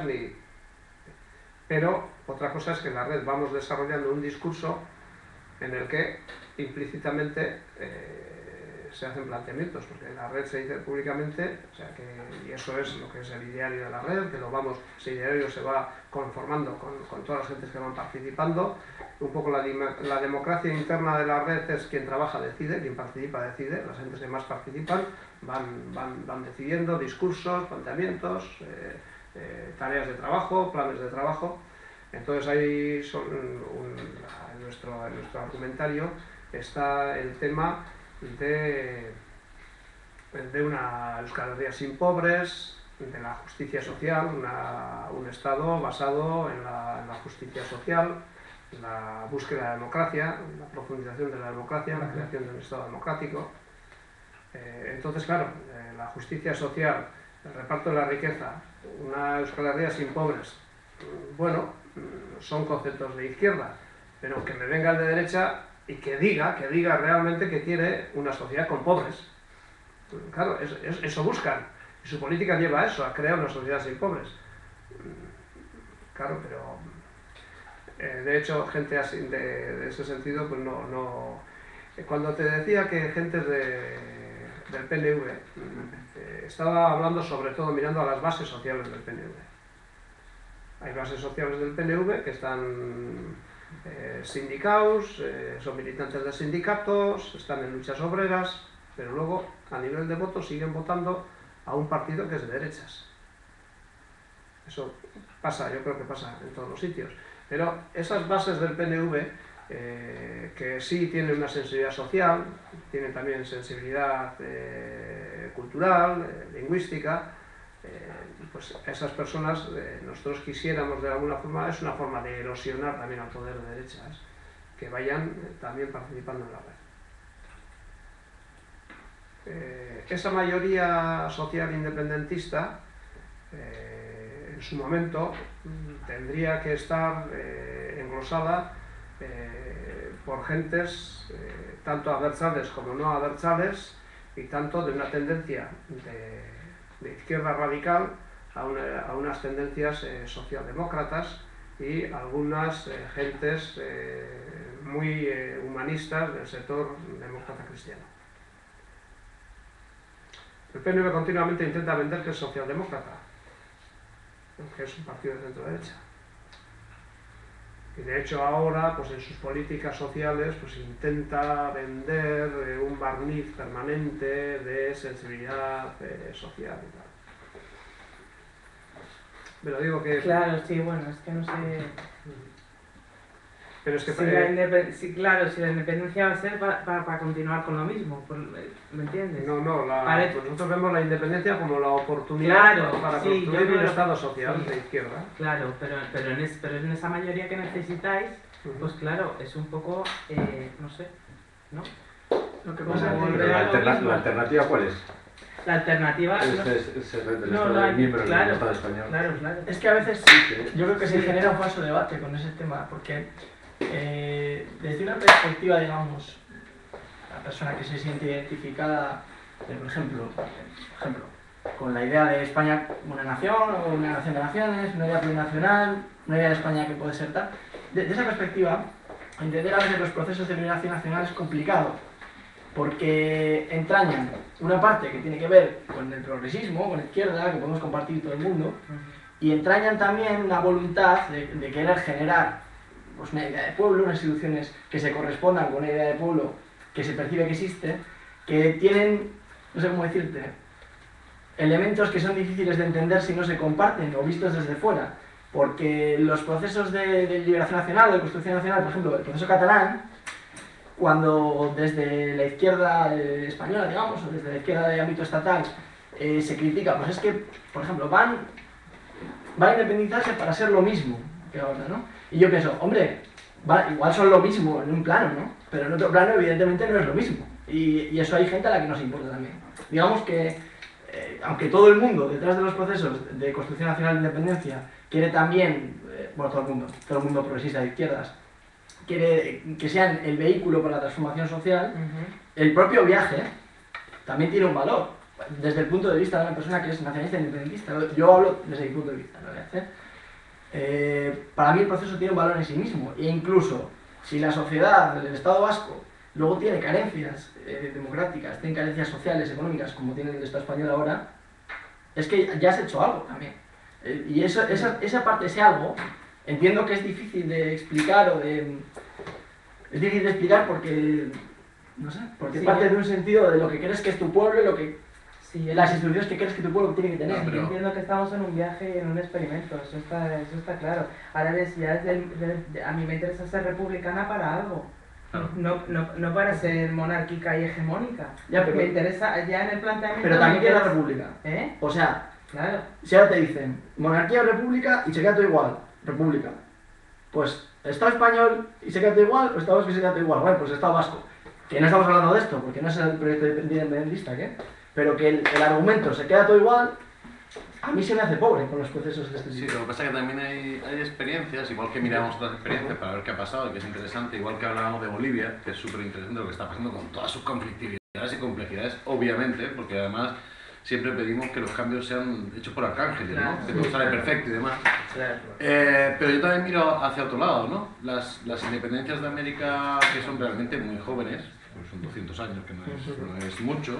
pero otra cosa es que en la red vamos desarrollando un discurso en el que implícitamente se hacen planteamientos, porque en la red se dice públicamente, y eso es lo que es el ideario de la red, que ese ideario se va conformando con todas las gentes que van participando. Un poco la democracia interna de la red es quien trabaja decide, quien participa decide, las gentes que más participan van decidiendo discursos, planteamientos, tareas de trabajo, planes de trabajo. Entonces ahí en nuestro argumentario está el tema de una Euskal Herria sin pobres, de la justicia social, un Estado basado en la justicia social, la búsqueda de la democracia, la profundización de la democracia, la creación de un Estado democrático. Entonces, claro, la justicia social, el reparto de la riqueza, una Euskal Herria sin pobres, bueno, son conceptos de izquierda, pero que me venga el de derecha y que diga realmente que quiere una sociedad con pobres. Claro, eso buscan, y su política lleva a eso, a crear una sociedad sin pobres. Claro, pero de hecho, gente así, de ese sentido, pues no. Cuando te decía que gente del PNV, estaba hablando sobre todo mirando a las bases sociales del PNV. Hay bases sociales del PNV que están sindicados, son militantes de sindicatos, están en luchas obreras, pero luego a nivel de voto siguen votando a un partido que es de derechas. Eso pasa, yo creo que pasa en todos los sitios. Pero esas bases del PNV, que sí tienen una sensibilidad social, tienen también sensibilidad cultural, lingüística, pues esas personas nosotros quisiéramos de alguna forma, es una forma de erosionar también al poder de derechas, que vayan también participando en la red. Esa mayoría social independentista, en su momento, tendría que estar englosada por gentes tanto abertzales como no abertzales, y tanto de una tendencia de izquierda radical a unas tendencias socialdemócratas y algunas gentes muy humanistas del sector demócrata cristiano. El PNV continuamente intenta vender que es socialdemócrata, que es un partido de centro-derecha. Y de hecho ahora, pues en sus políticas sociales, pues intenta vender un barniz permanente de sensibilidad social y tal. Pero digo que... Claro, sí, bueno, es que no sé... Pero es que... Sí, claro, si la independencia va a ser para continuar con lo mismo, ¿me entiendes? No, Parece- pues nosotros vemos la independencia como la oportunidad Claro, para sí, construir yo un creo- Estado social sí. de izquierda. Claro, pero en esa mayoría que necesitáis, pues claro, es un poco, no sé, ¿no? Lo que Como pasa es que volver a lo mismo. ¿La alternativa cuál es? La alternativa... Es ser del No, Estado no, miembro claro, del Estado español. Claro, claro. es que a veces yo creo que se genera un falso debate con ese tema, porque desde una perspectiva, digamos, la persona que se siente identificada, por ejemplo, con la idea de España como una nación, o una nación de naciones, una idea plurinacional, una idea de España que puede ser tal, de esa perspectiva, entender a veces los procesos de liberación nacional es complicado, porque entrañan una parte que tiene que ver con el progresismo, con la izquierda, que podemos compartir todo el mundo, y entrañan también una voluntad de querer generar pues, una idea de pueblo, unas instituciones que se correspondan con una idea de pueblo que se percibe que existe, que tienen, no sé cómo decirte, elementos que son difíciles de entender si no se comparten o vistos desde fuera, porque los procesos de liberación nacional, de construcción nacional, por ejemplo, el proceso catalán, cuando desde la izquierda española, digamos, o desde la izquierda de ámbito estatal, se critica, pues es que, por ejemplo, van a independizarse para ser lo mismo que ahora, ¿no? Y yo pienso, hombre, igual son lo mismo en un plano, ¿no? Pero en otro plano evidentemente no es lo mismo. Y eso hay gente a la que nos importa también. Digamos que, aunque todo el mundo detrás de los procesos de construcción nacional de independencia quiere también, bueno, todo el mundo progresista de izquierdas, quiere que sean el vehículo para la transformación social, el propio viaje también tiene un valor, desde el punto de vista de una persona que es nacionalista e independentista. Yo hablo desde mi punto de vista, lo voy a hacer. Para mí el proceso tiene un valor en sí mismo, e incluso si la sociedad, el Estado vasco, luego tiene carencias democráticas, tiene carencias sociales, económicas, como tiene el Estado español ahora, es que ya has hecho algo también. Y esa parte, ese algo, entiendo que es difícil de explicar es difícil de explicar porque, no sé, porque Sí, parte de un sentido de lo que crees que es tu pueblo y lo que Sí, las instituciones que crees que tu pueblo tiene que tener. No, pero- Yo entiendo que estamos en un viaje, en un experimento, eso está claro. Ahora a mí me interesa ser republicana para algo, Claro. no para ser monárquica y hegemónica. Ya, pero- me interesa ya en el planteamiento... Pero también me quiere la interesa- república. ¿Eh? O sea, Claro. si ahora te dicen monarquía o república y se queda todo igual, república. Pues Estado español y se queda todo igual, o Estado vasco y se queda todo igual. Bueno, pues Estado vasco. Que no estamos hablando de esto, porque no es el proyecto independentista, ¿qué? Pero que el argumento se queda todo igual, a mí se me hace pobre con los procesos de este Sí, tipo. lo que pasa es que también hay experiencias, igual que miramos otras experiencias para ver qué ha pasado, que es interesante, igual que hablábamos de Bolivia, que es súper interesante lo que está pasando con todas sus conflictividades y complejidades, obviamente, porque además siempre pedimos que los cambios sean hechos por arcángeles, Claro, ¿no? Que todo sale perfecto y demás. Claro. Pero yo también miro hacia otro lado, ¿no? Las independencias de América, que son realmente muy jóvenes, pues son 200 años, que no es mucho.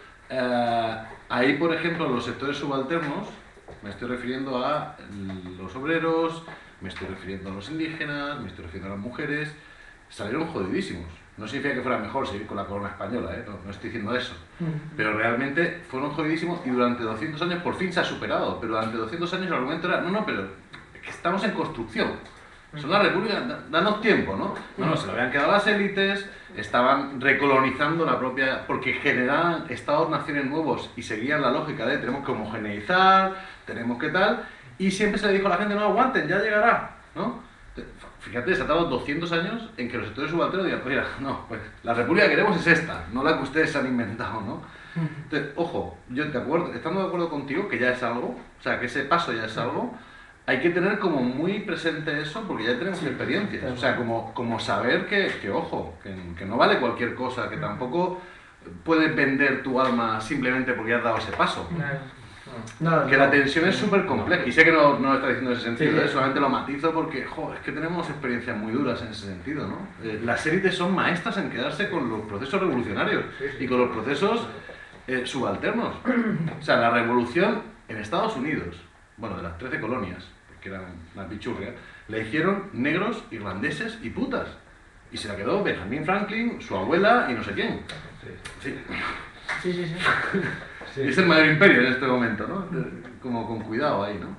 Ahí, por ejemplo, los sectores subalternos, me estoy refiriendo a los obreros, me estoy refiriendo a los indígenas, me estoy refiriendo a las mujeres, salieron jodidísimos. No significa que fuera mejor seguir con la corona española, no estoy diciendo eso. Pero realmente fueron jodidísimos y durante 200 años por fin se ha superado. Pero durante 200 años el argumento era, no, pero es que estamos en construcción. Son la república, danos tiempo, ¿no? No, se lo habían quedado las élites, estaban recolonizando la propia... porque generaban estados-naciones nuevos y seguían la lógica de tenemos que homogeneizar, tenemos que tal... Y siempre se le dijo a la gente, no aguanten, ya llegará, ¿no? Fíjate, se ha tardado 200 años en que los sectores subalternos digan, mira, no, pues la república que queremos es esta, no la que ustedes se han inventado, ¿no? Entonces, ojo, yo estando de acuerdo contigo que ya es algo, o sea, que ese paso ya es algo, hay que tener como muy presente eso porque ya tenemos experiencias, o sea, como saber que ojo, que no vale cualquier cosa, que tampoco puedes vender tu alma simplemente porque has dado ese paso. No, Que la tensión es súper compleja, y sé que no lo está diciendo en ese sentido, Sí. solamente lo matizo porque, es que tenemos experiencias muy duras en ese sentido, ¿no? Las élites son maestras en quedarse con los procesos revolucionarios y con los procesos subalternos. O sea, la revolución en Estados Unidos, bueno, de las 13 colonias, que eran las bichurrias, le hicieron negros, irlandeses y putas. Y se la quedó Benjamin Franklin, su abuela y no sé quién. Sí. Sí. Y es el mayor imperio en este momento, ¿no? Como con cuidado ahí, ¿no?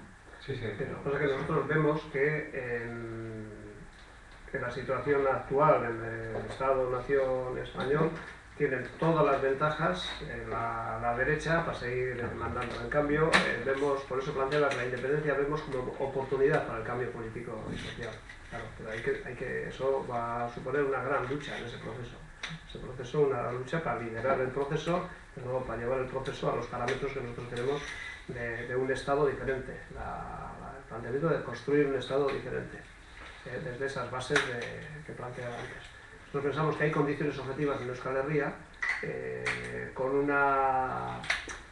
Sí, sí. Lo que pasa es que nosotros vemos que en la situación actual en el Estado-Nación español tienen todas las ventajas la derecha para seguir mandando. En cambio, vemos, por eso planteamos la independencia, vemos como oportunidad para el cambio político y social. Claro, pero eso va a suponer una gran lucha en ese proceso. Ese proceso, una lucha para liderar el proceso, pero luego para llevar el proceso a los parámetros que nosotros queremos de un Estado diferente. El planteamiento de construir un Estado diferente, desde esas bases que planteaba antes. Nosotros pensamos que hay condiciones objetivas en Euskal Herria, con una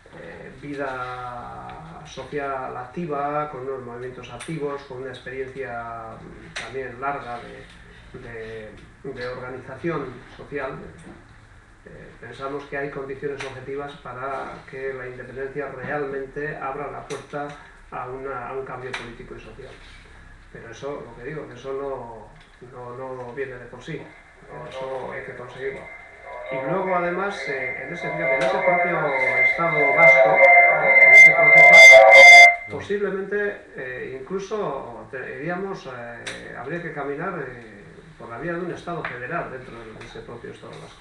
vida social activa, con unos movimientos activos, con una experiencia también larga de organización social. Pensamos que hay condiciones objetivas para que la independencia realmente abra la puerta a un cambio político y social. Pero eso, lo que digo, que eso no viene de por sí. Eso hay que conseguirlo. Y luego, además, en ese propio Estado vasco, en ese proceso, posiblemente incluso habría que caminar por la vía de un Estado federal dentro de ese propio Estado vasco.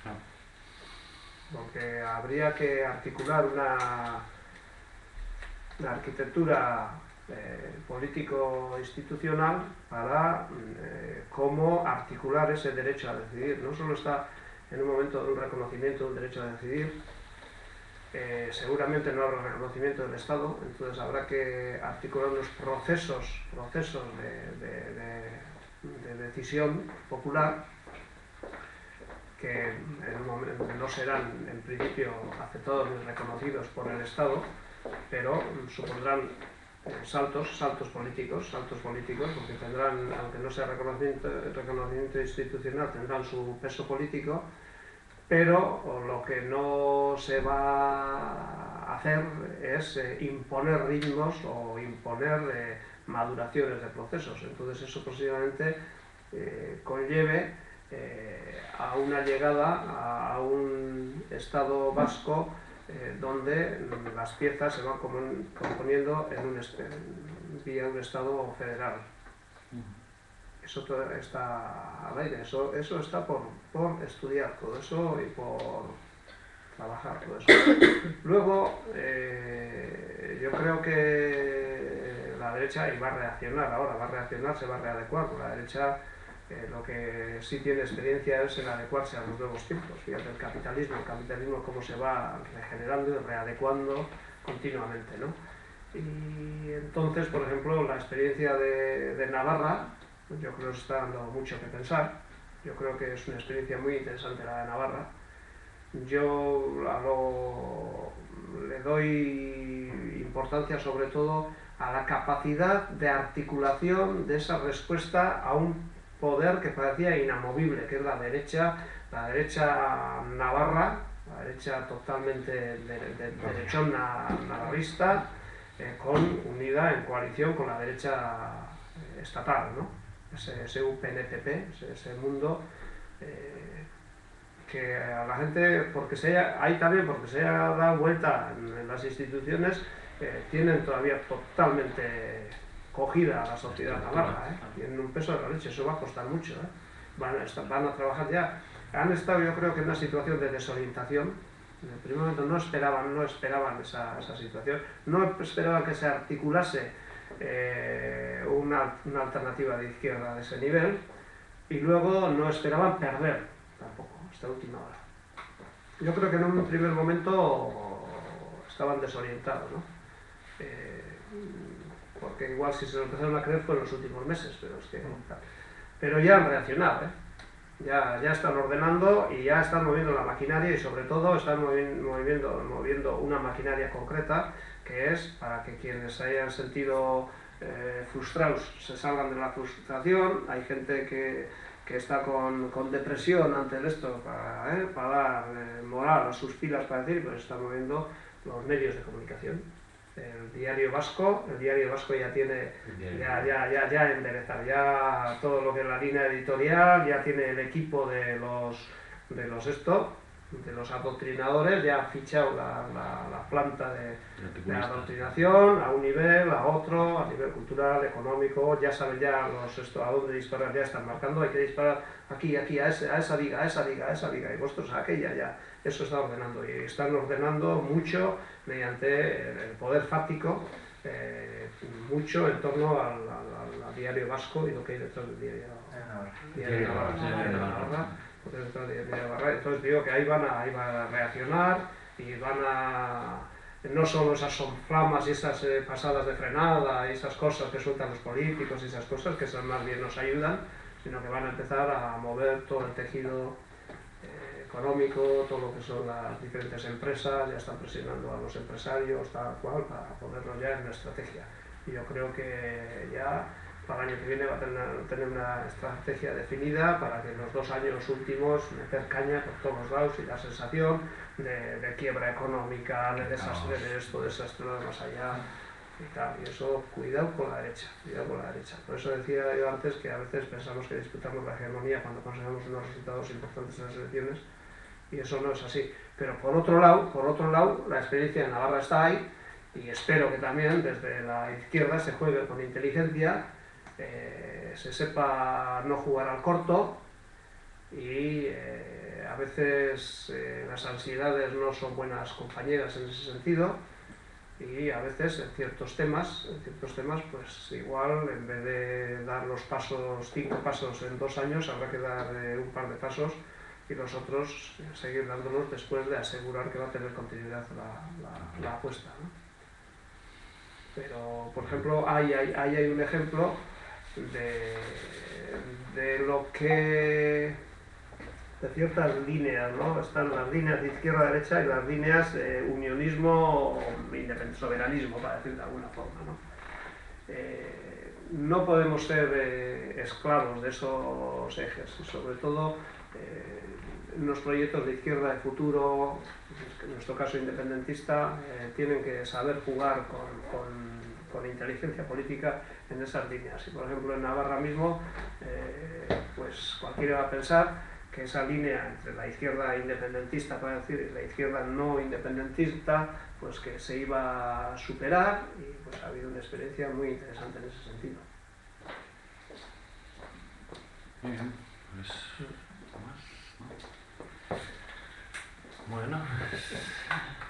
Porque habría que articular una arquitectura político-institucional para cómo articular ese derecho a decidir. No solo está en un momento de un reconocimiento de un derecho a decidir, seguramente no habrá reconocimiento del Estado, entonces habrá que articular unos procesos de decisión popular que en un momento no serán en principio aceptados ni reconocidos por el Estado, pero supondrán saltos políticos, porque tendrán, aunque no sea reconocimiento institucional, tendrán su peso político, pero lo que no se va a hacer es imponer ritmos o imponer maduraciones de procesos. Entonces eso posiblemente conlleve a una llegada a un Estado vasco donde las piezas se van componiendo vía un Estado federal. Eso está al aire, eso está por estudiar todo eso y por trabajar todo eso. Luego, yo creo que la derecha va a reaccionar ahora, se va a readecuar, porque la derecha lo que sí tiene experiencia es en adecuarse a los nuevos tiempos. Fíjate, el capitalismo cómo se va regenerando y readecuando continuamente, ¿no? Y entonces, por ejemplo, la experiencia de Navarra, yo creo que está dando mucho que pensar. Yo creo que es una experiencia muy interesante la de Navarra. Yo le doy importancia sobre todo a la capacidad de articulación de esa respuesta a un poder que parecía inamovible, que es la derecha navarra, la derecha totalmente derechona navarrista, unida en coalición con la derecha estatal, ¿no? Ese UPNPP, ese mundo que a la gente, porque se haya dado vuelta en las instituciones, tienen todavía totalmente cogida a la sociedad navarra, tienen un peso de la leche, eso va a costar mucho, van a trabajar ya. Han estado, yo creo que en una situación de desorientación. En el primer momento no esperaban esa situación, no esperaban que se articulase una alternativa de izquierda de ese nivel, y luego no esperaban perder tampoco esta última hora. Yo creo que en un primer momento estaban desorientados, ¿no? Porque igual si se lo empezaron a creer fue en los últimos meses, pero ya han reaccionado, ya están ordenando y ya están moviendo la maquinaria, y sobre todo están moviendo una maquinaria concreta, que es para que quienes se hayan sentido frustrados se salgan de la frustración. Hay gente que está con depresión ante esto, para dar moral a sus filas, para decir, pues están moviendo los medios de comunicación. El diario vasco ya tiene ya enderezar, ya todo lo que es la línea editorial, ya tiene el equipo de los de los adoctrinadores ya ha fichado la planta de adoctrinación a un nivel, a otro, a nivel cultural, económico, ya saben ya a dónde disparar, ya están marcando, hay que disparar aquí, aquí, a esa liga, a esa liga, a esa liga, y vosotros a aquella ya, eso está ordenando, y están ordenando mucho mediante el poder fáctico, mucho en torno al diario vasco y lo que hay detrás del diario Navarra. Entonces digo que ahí van a reaccionar y no solo esas son flamas y esas pasadas de frenada y esas cosas que sueltan los políticos y esas cosas que más bien nos ayudan, sino que van a empezar a mover todo el tejido económico, todo lo que son las diferentes empresas, ya están presionando a los empresarios, tal cual, para ponerlo ya en una estrategia. Y yo creo que ya para el año que viene va a tener una estrategia definida para que en los 2 años últimos meter caña por todos los lados y la sensación de quiebra económica, de desastre de esto, desastre de más allá y tal. Y eso, cuidado con la derecha, cuidado con la derecha. Por eso decía yo antes que a veces pensamos que disputamos la hegemonía cuando conseguimos unos resultados importantes en las elecciones y eso no es así. Pero por otro lado, la experiencia de Navarra está ahí y espero que también desde la izquierda se juegue con inteligencia, se sepa no jugar al corto y a veces las ansiedades no son buenas compañeras en ese sentido y a veces en ciertos temas pues igual en vez de dar los 5 pasos en 2 años habrá que dar un par de pasos y los otros seguir dándolos después de asegurar que va a tener continuidad la apuesta, ¿no? Pero, por ejemplo, ahí hay un ejemplo de lo que de ciertas líneas, ¿no? Están las líneas de izquierda-derecha y las líneas de unionismo, soberanismo, para decir de alguna forma, ¿no? No podemos ser esclavos de esos ejes, y sobre todo en los proyectos de izquierda de futuro, en nuestro caso independentista, tienen que saber jugar con inteligencia política en esas líneas. Y por ejemplo en Navarra mismo, pues cualquiera va a pensar que esa línea entre la izquierda independentista, para decir, y la izquierda no independentista, pues que se iba a superar y pues ha habido una experiencia muy interesante en ese sentido. Muy bien, pues ¿más? ¿No? Bueno.